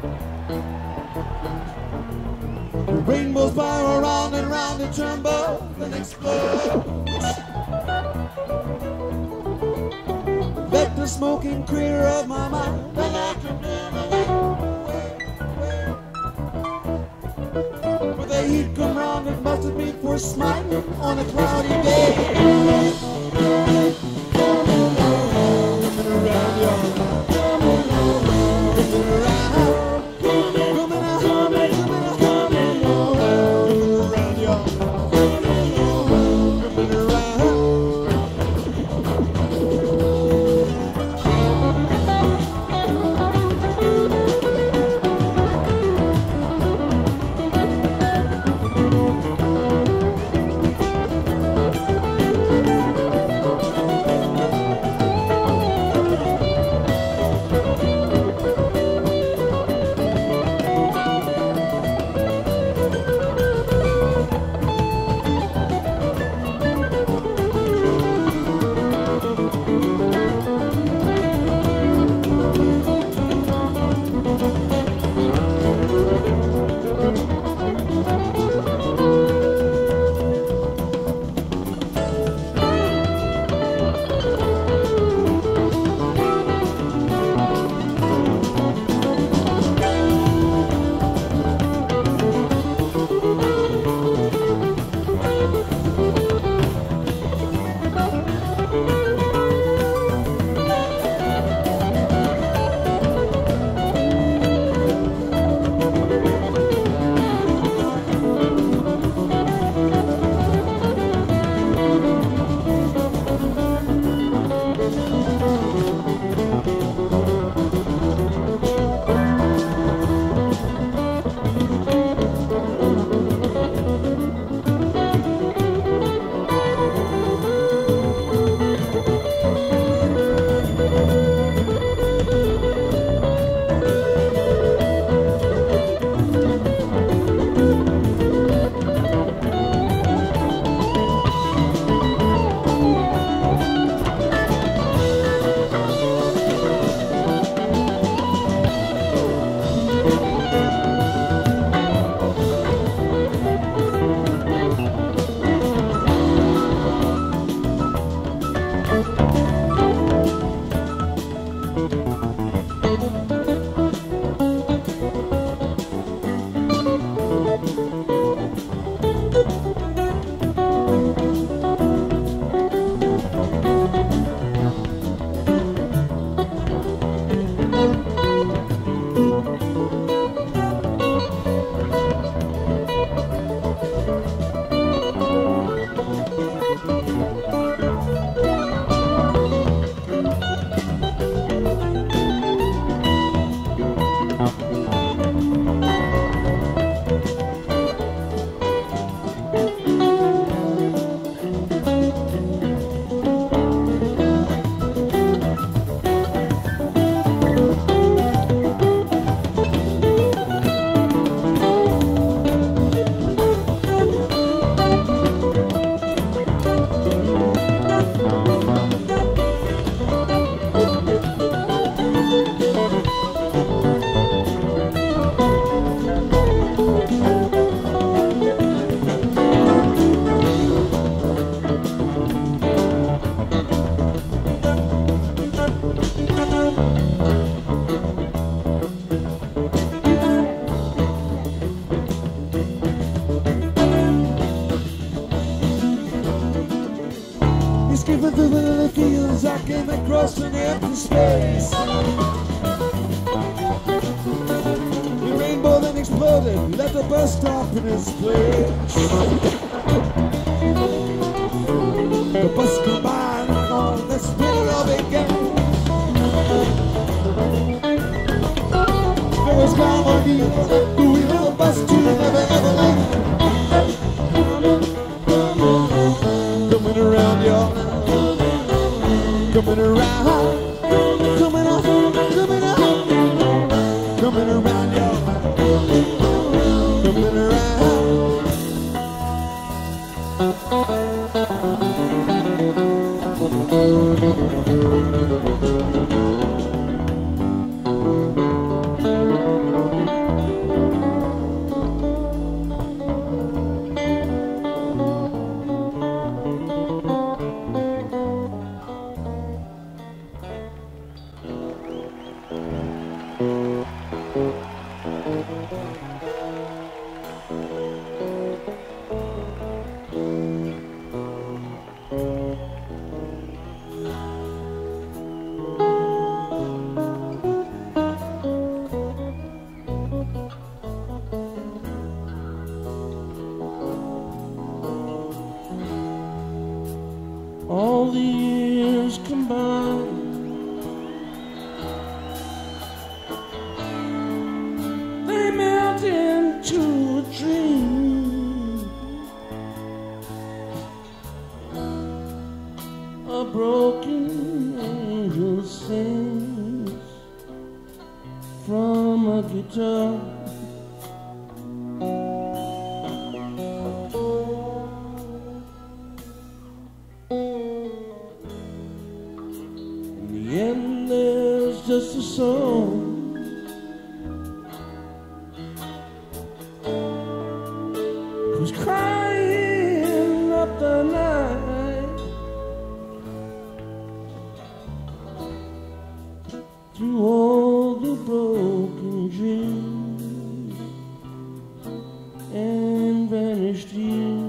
The rainbows spiral around and round and tremble and explode. Let the smoking clear of my mind, and I can never with the heat come round and busted me for smiling on a cloudy day. across an empty space. The rainbow then exploded, left the bus stop in its place. The bus combined on the spinning of a game. There was harmony, the wheel of the bus to never ever leave. Coming around, y'all. Coming around. Coming up, coming up. Coming around, y'all. Coming around. All the years combined, they melt into a dream. A broken angel sings from a guitar. And there's just a song who's crying up the night through all the broken dreams and vanished years.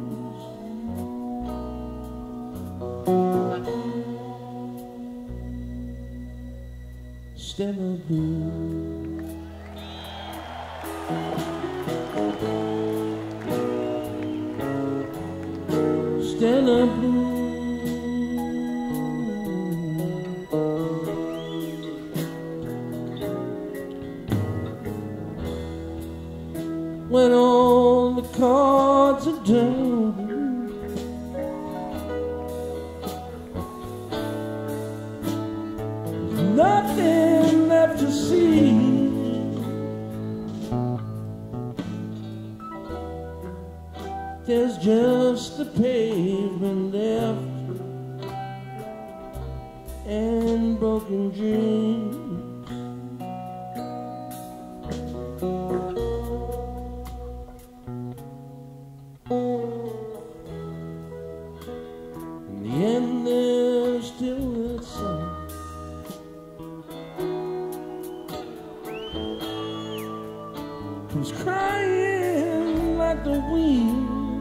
Stella Blue, Stella Blue, when all the cards are down, nothing left to see. There's just the pavement left and broken dreams. In the end, there's still that song who's crying like the wind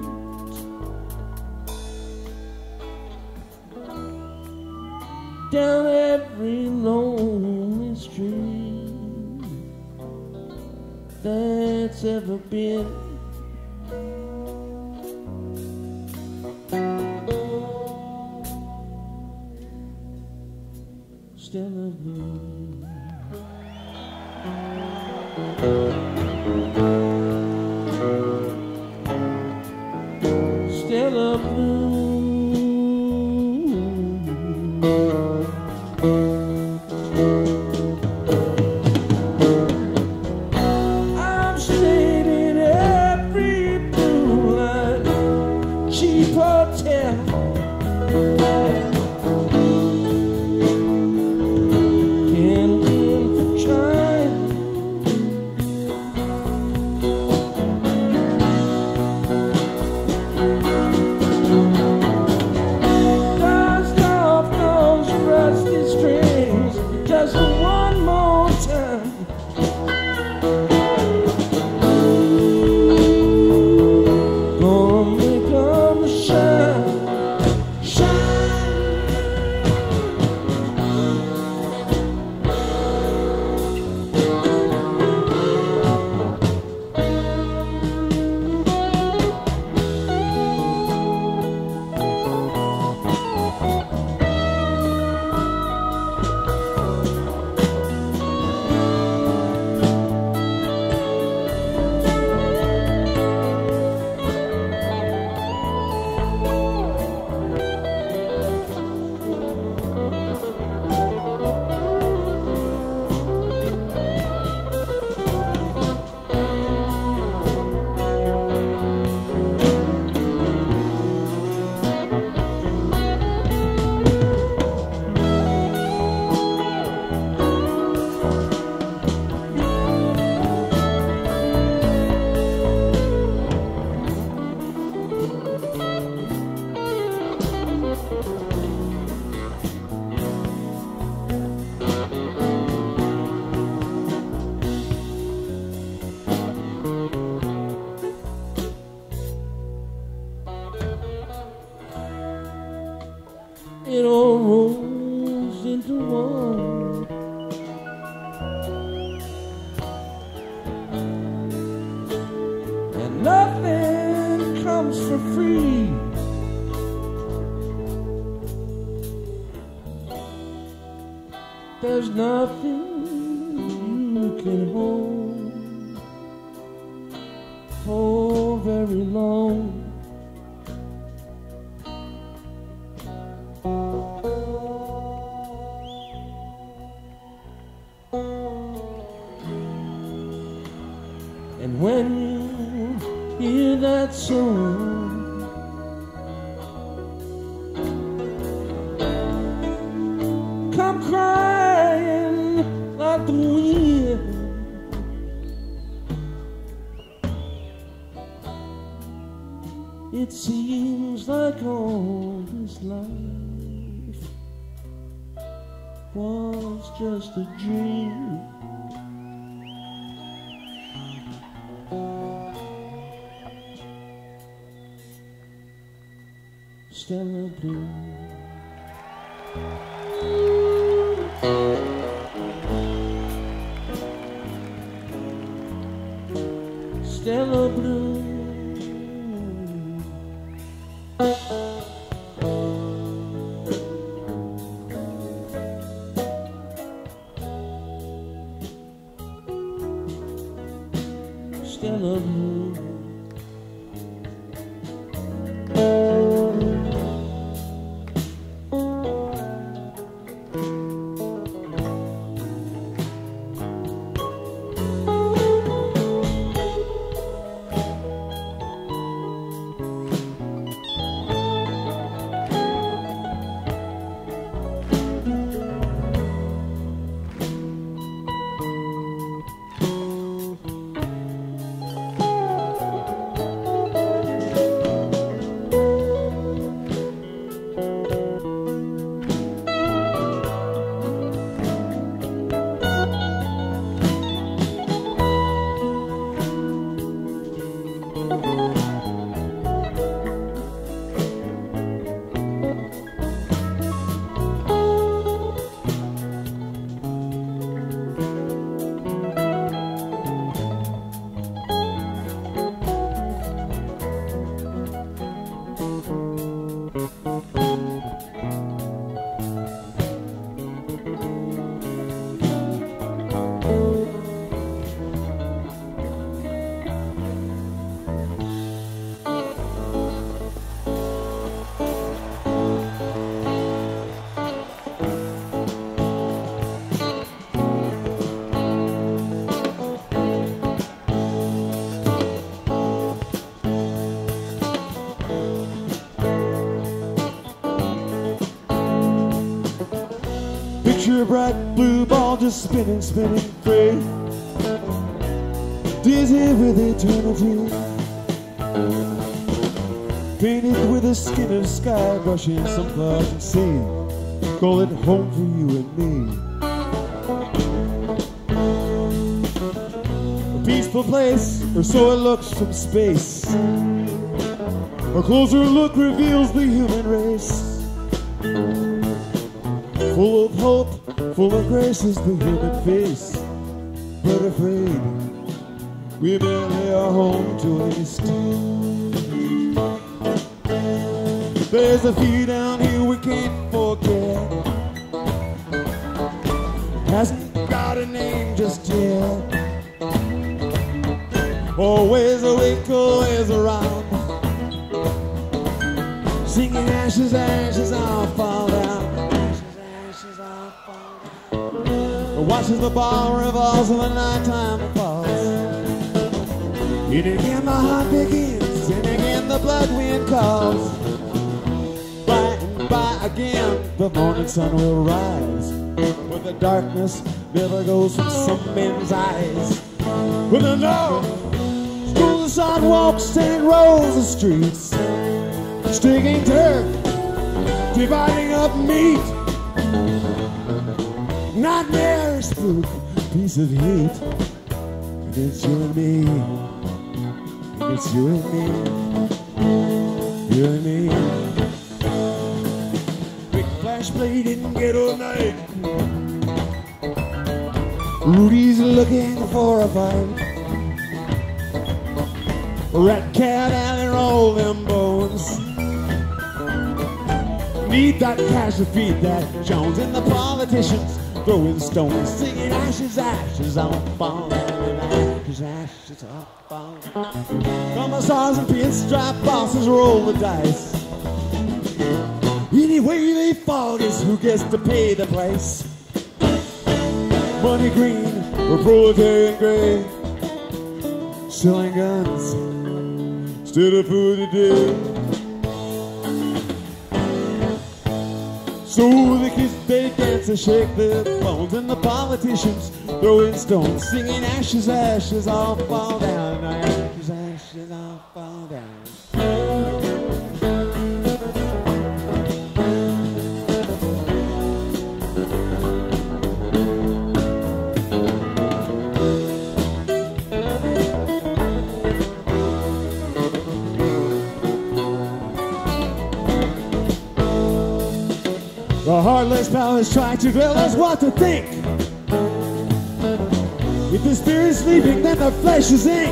down every lonely street that's ever been. Stella Blue, Stella Blue. I'm staying in every blue light cheap hotel. Nothing comes for free. There's nothing you can hold for very long. And when you hear that song, come crying like the wind. It seems like all this life was just a dream. Stella Blue. Stella Blue. Stella Blue. Picture a bright blue ball just spinning, spinning free, dizzy with eternity, painted with the skin of sky, brushing some clouds and sea, call it home for you and me. A peaceful place, or so it looks from space. A closer look reveals the human race. Full of hope, full of grace is the human face, but afraid we barely are home to waste. There's a few down here we can't forget, hasn't got a name just yet. Always awake, always around, singing ashes, ashes, I'll fall down. Watches the ball revolves in the nighttime falls. And again the heart begins, and again the blood wind calls. By and by again the morning sun will rise, but the darkness never goes from some men's eyes. With the no school the sidewalks and rows of streets, sticking dirt, dividing up meat. Nightmare, spook, piece of heat. And it's you and me. And it's you and me. You and me. Big flash blade in ghetto night. Rudy's looking for a fight. Rat cat alley, roll them bones. Need that cash to feed that Jones, and the politicians throwing stones, singing ashes, ashes, I'll fall down, ashes, ashes, I'll fall down. Commissars and pinstripe bosses roll the dice. Any way they fall is who gets to pay the price. Money green or proletarian gray, selling guns instead of food today. So the kids, they dance and shake their bones, and the politicians throwing stones, singing ashes, ashes, I'll fall down, ashes, ashes, I'll fall down. The heartless powers try to tell us what to think. If the spirit's sleeping, then the flesh is ink.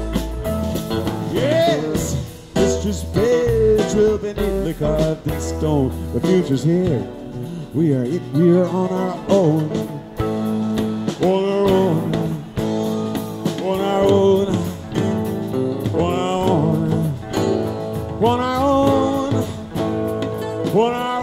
Yes, it's just page will be neatly carved in stone. The future's here. We are it. We are on our own. On our own. On our own. On our own. On our own. On our own.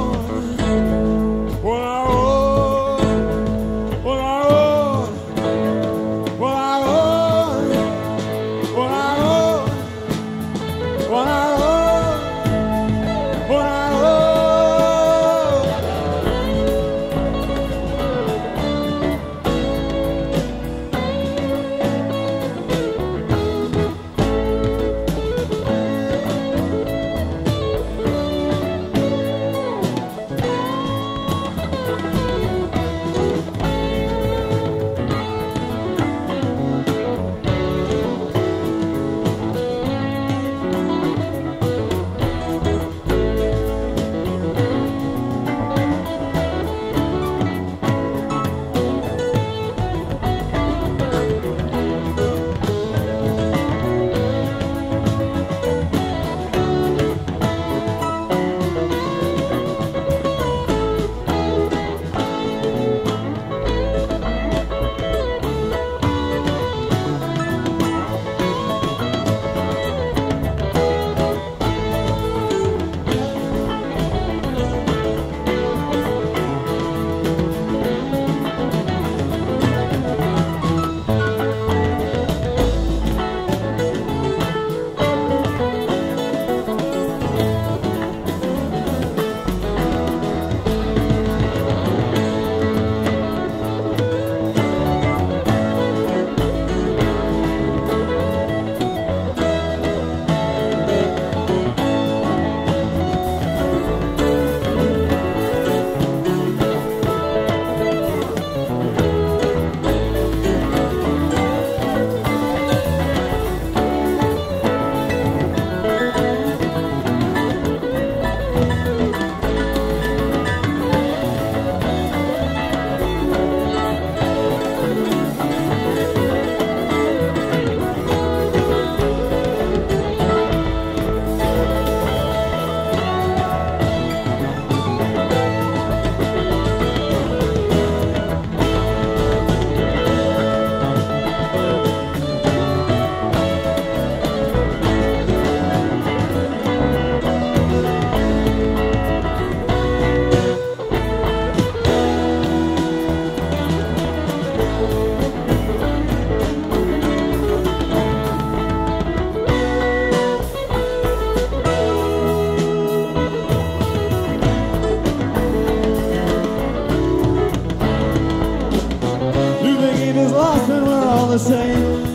The same.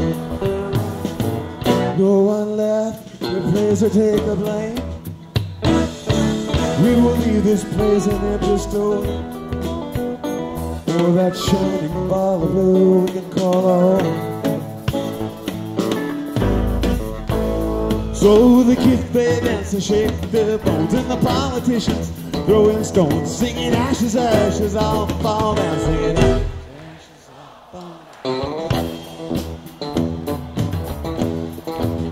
No one left to praise or take the blame. We will leave this place an empty store, or that shining ball of blue we can call our own. So the kids, they dance and shake their bones, and the politicians throwing stones, singing ashes, ashes, I'll fall down, singing ashes, ashes, I'll fall down.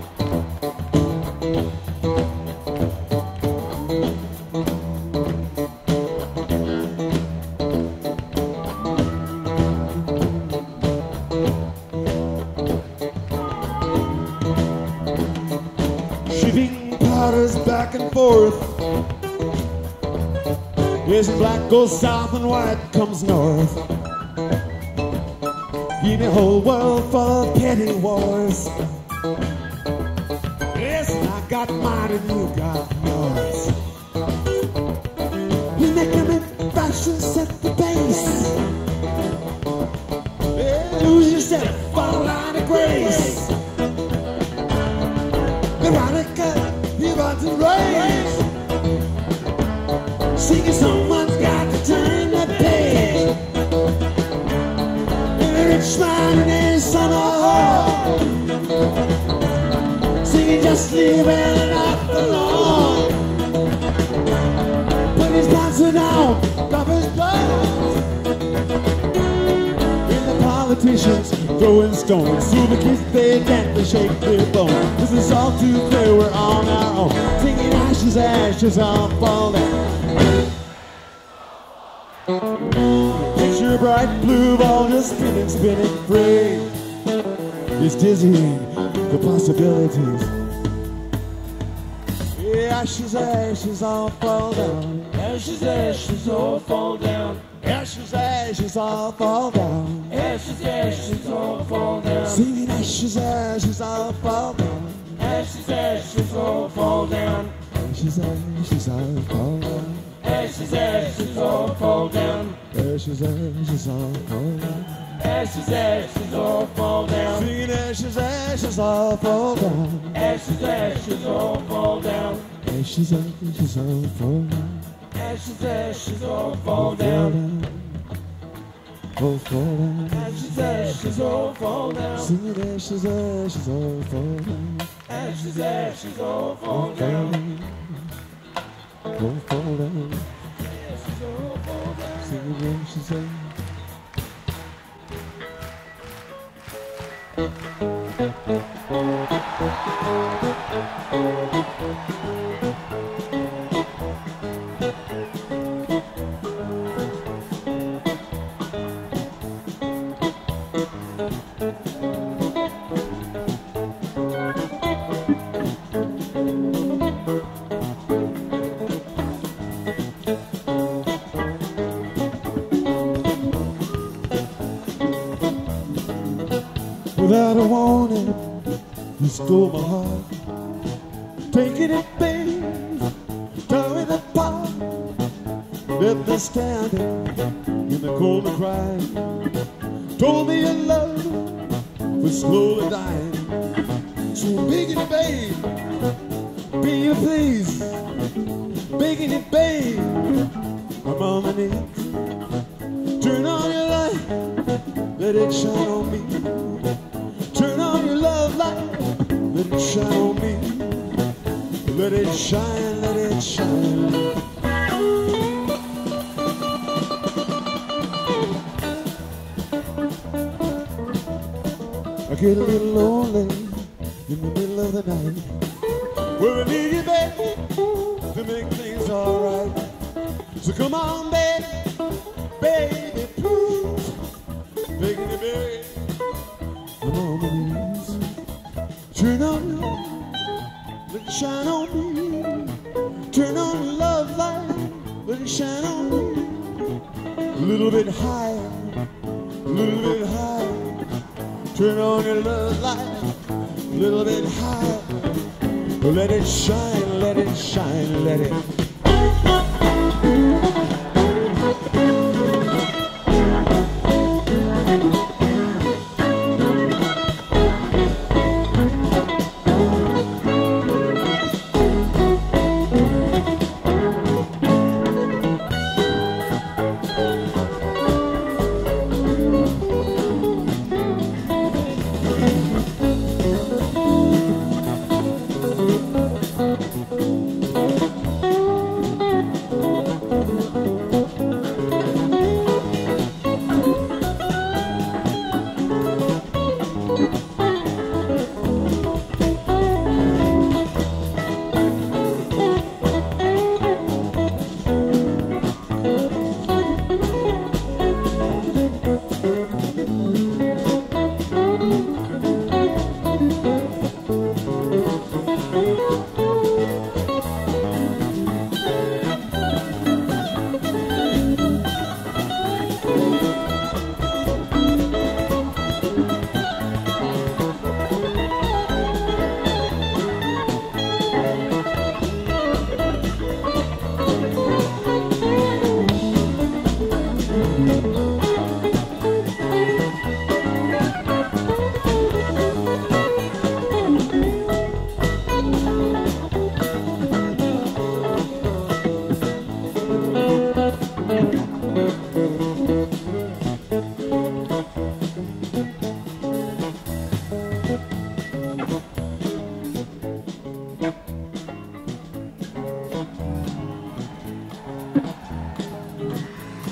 waters back and forth. Yes, black goes south and white comes north. Give me a whole world full of petty wars. Yes, I got mine and you got yours. We make them in fashion, set the pace. Yeah, lose yourself, fall out of grace. Veronica, you want to race. Singing, someone's got to turn the page. And a rich man in his summer home, singing, just leave it up alone. Put his pants down, cover his blood. And the politicians throwing stones through the kids, they dance to shake their bones. This is all too clear, we're on our own. Singing, ashes, ashes, all fall down. Picture a bright blue ball just spinning, spinning free. It's dizzying, the possibilities. Yeah, ashes, ashes, all fall down. Ashes, ashes, all fall down. Ashes, ashes, all fall down. Ashes, ashes, all fall down. Singing, ashes, ashes, all fall down. Ashes, ashes, all fall down. Ashes, ashes, all fall down. Ashes, ashes, all fall down. Ashes, ashes, all fall down. Ashes, ashes, all fall down. Singing, ashes, ashes, all fall down. Ashes, ashes, all fall down. Ashes, ashes, all fall down. Ashes, ashes, all fall down. All fall down. Ashes, ashes, all fall down. Singing, ashes, ashes, all fall down. Ashes, ashes, all fall down. All fall down. Ashes, all fall down. Singing, ashes, ashes. Without a warning, you stole my heart. Taking it, babe, tear it apart. Left me standing in the cold and crying. Told me your love was slowly dying. So begging it, babe, begging you please, begging it, babe, I'm on my knees. Turn on your light, let it shine on me. Turn on your love light, let it shine on me. Let it shine, let it shine. I get a little lonely in the middle of the night. Well, I need you, baby, to make things alright. So come on, baby, baby, please, begging you, baby. I'm on my knees. Turn on your light, let it shine on me. Turn on your love light, let it shine on me. A little bit higher, a little bit higher. Turn on your love light, a little bit higher. Let it shine, let it shine, let it.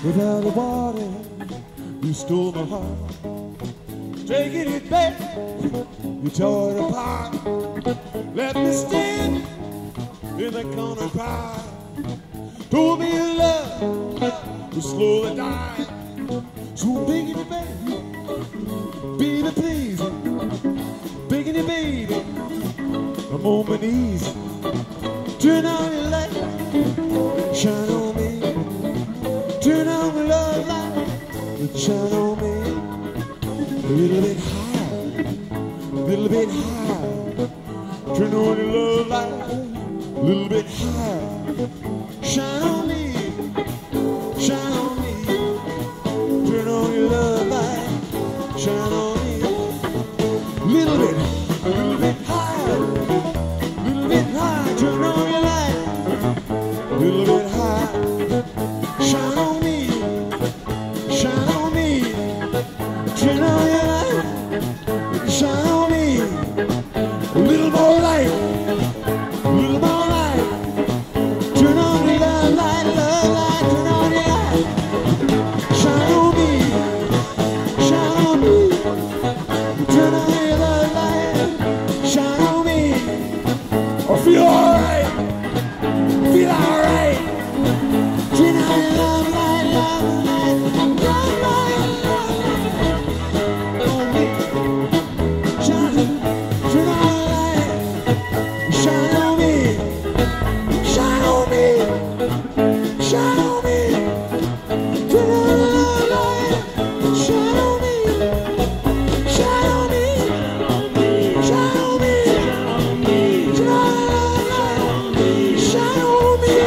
Without the water, you stole my heart. Taking it back, you tore it apart. Let me stand in the corner cry. Told me your love was slowly dying. So begging you, baby, baby, please, begging you, baby, I'm on my knees. Turn on your light, shine on me. Turn on the love light, shine on me. A little bit higher, a little bit higher. Turn on your love light, a little bit higher. Shine on me, shine on me. Turn on your love light, shine on me. Little bit, a little bit higher, little bit higher. Turn on your light, little bit higher. Shine on me, shine on me. Turn on your light, shine on me. A little more light, a little more light. Turn on the love light, love light. Turn on your light, shine on me, shine on me. Turn on your love light, shine on me. I feel alright, feel alright. Turn on your love light, love light, love light, love light on me. Shine, turn on your light, shine on me, shine on me, shine on me. Turn on your love light, shine on me, shine on me, shine on me. Turn on your love light, shine on me.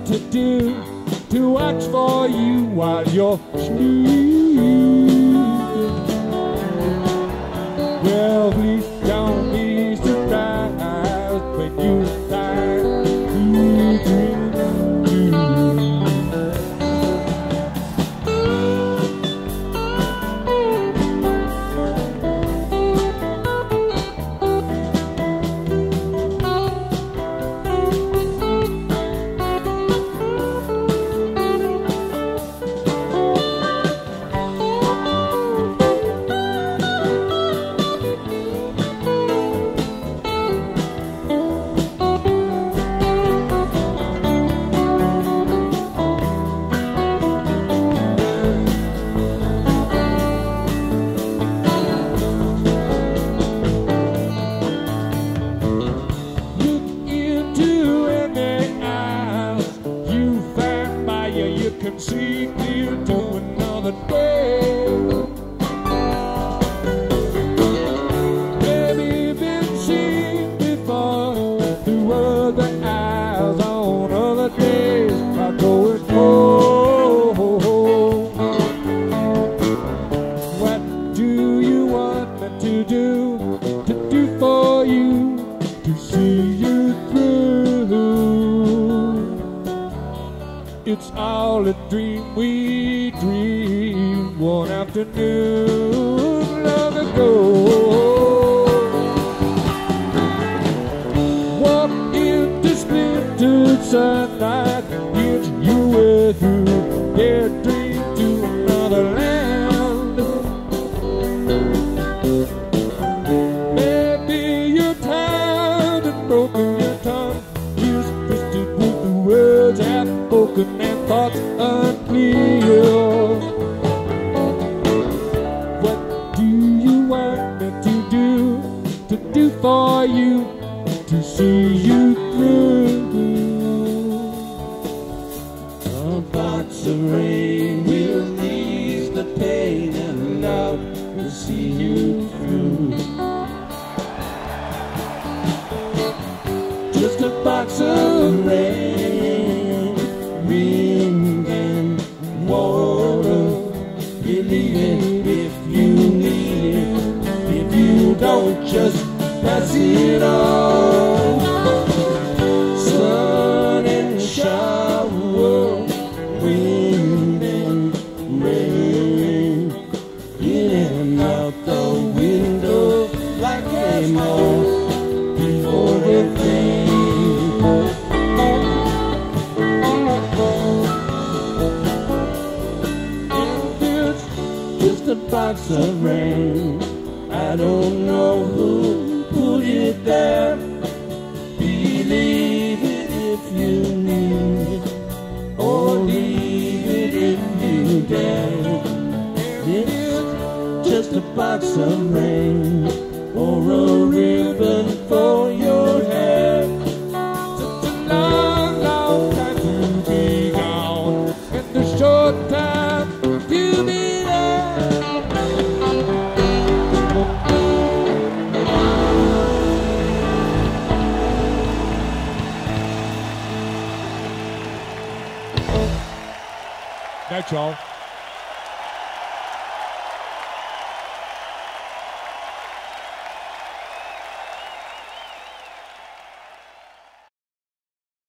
to do to watch for you while you're sleeping. Well, please don't be surprised when you start to dream. Can see clear to another day. Baby, been seen before through other eyes on other days. I go and oh, what do you want me to do, to do for you, to see you through? It's all a dream we dreamed one afternoon long ago. Walk into splintered sunlight, it's you with you, their dream to another land. Maybe you're tired and broken your tongue, you're twisted with the words half spoken and thoughts unclear. What do you want me to do, to do for you, to see you through? A box of rain will ease the pain, and love will see you through. Just a box of rain, wind and water. Believe it if you need it. If you don't, just pass it on. Sun and shower, wind and rain, in and out the window like a moth before it rains. A box of rain, I don't know who put it there. Believe it if you need it, or leave it if you dare. It's just a box of rain, or a ribbon for your hair. Such a long, long time to be gone, and the short time to be. That's all.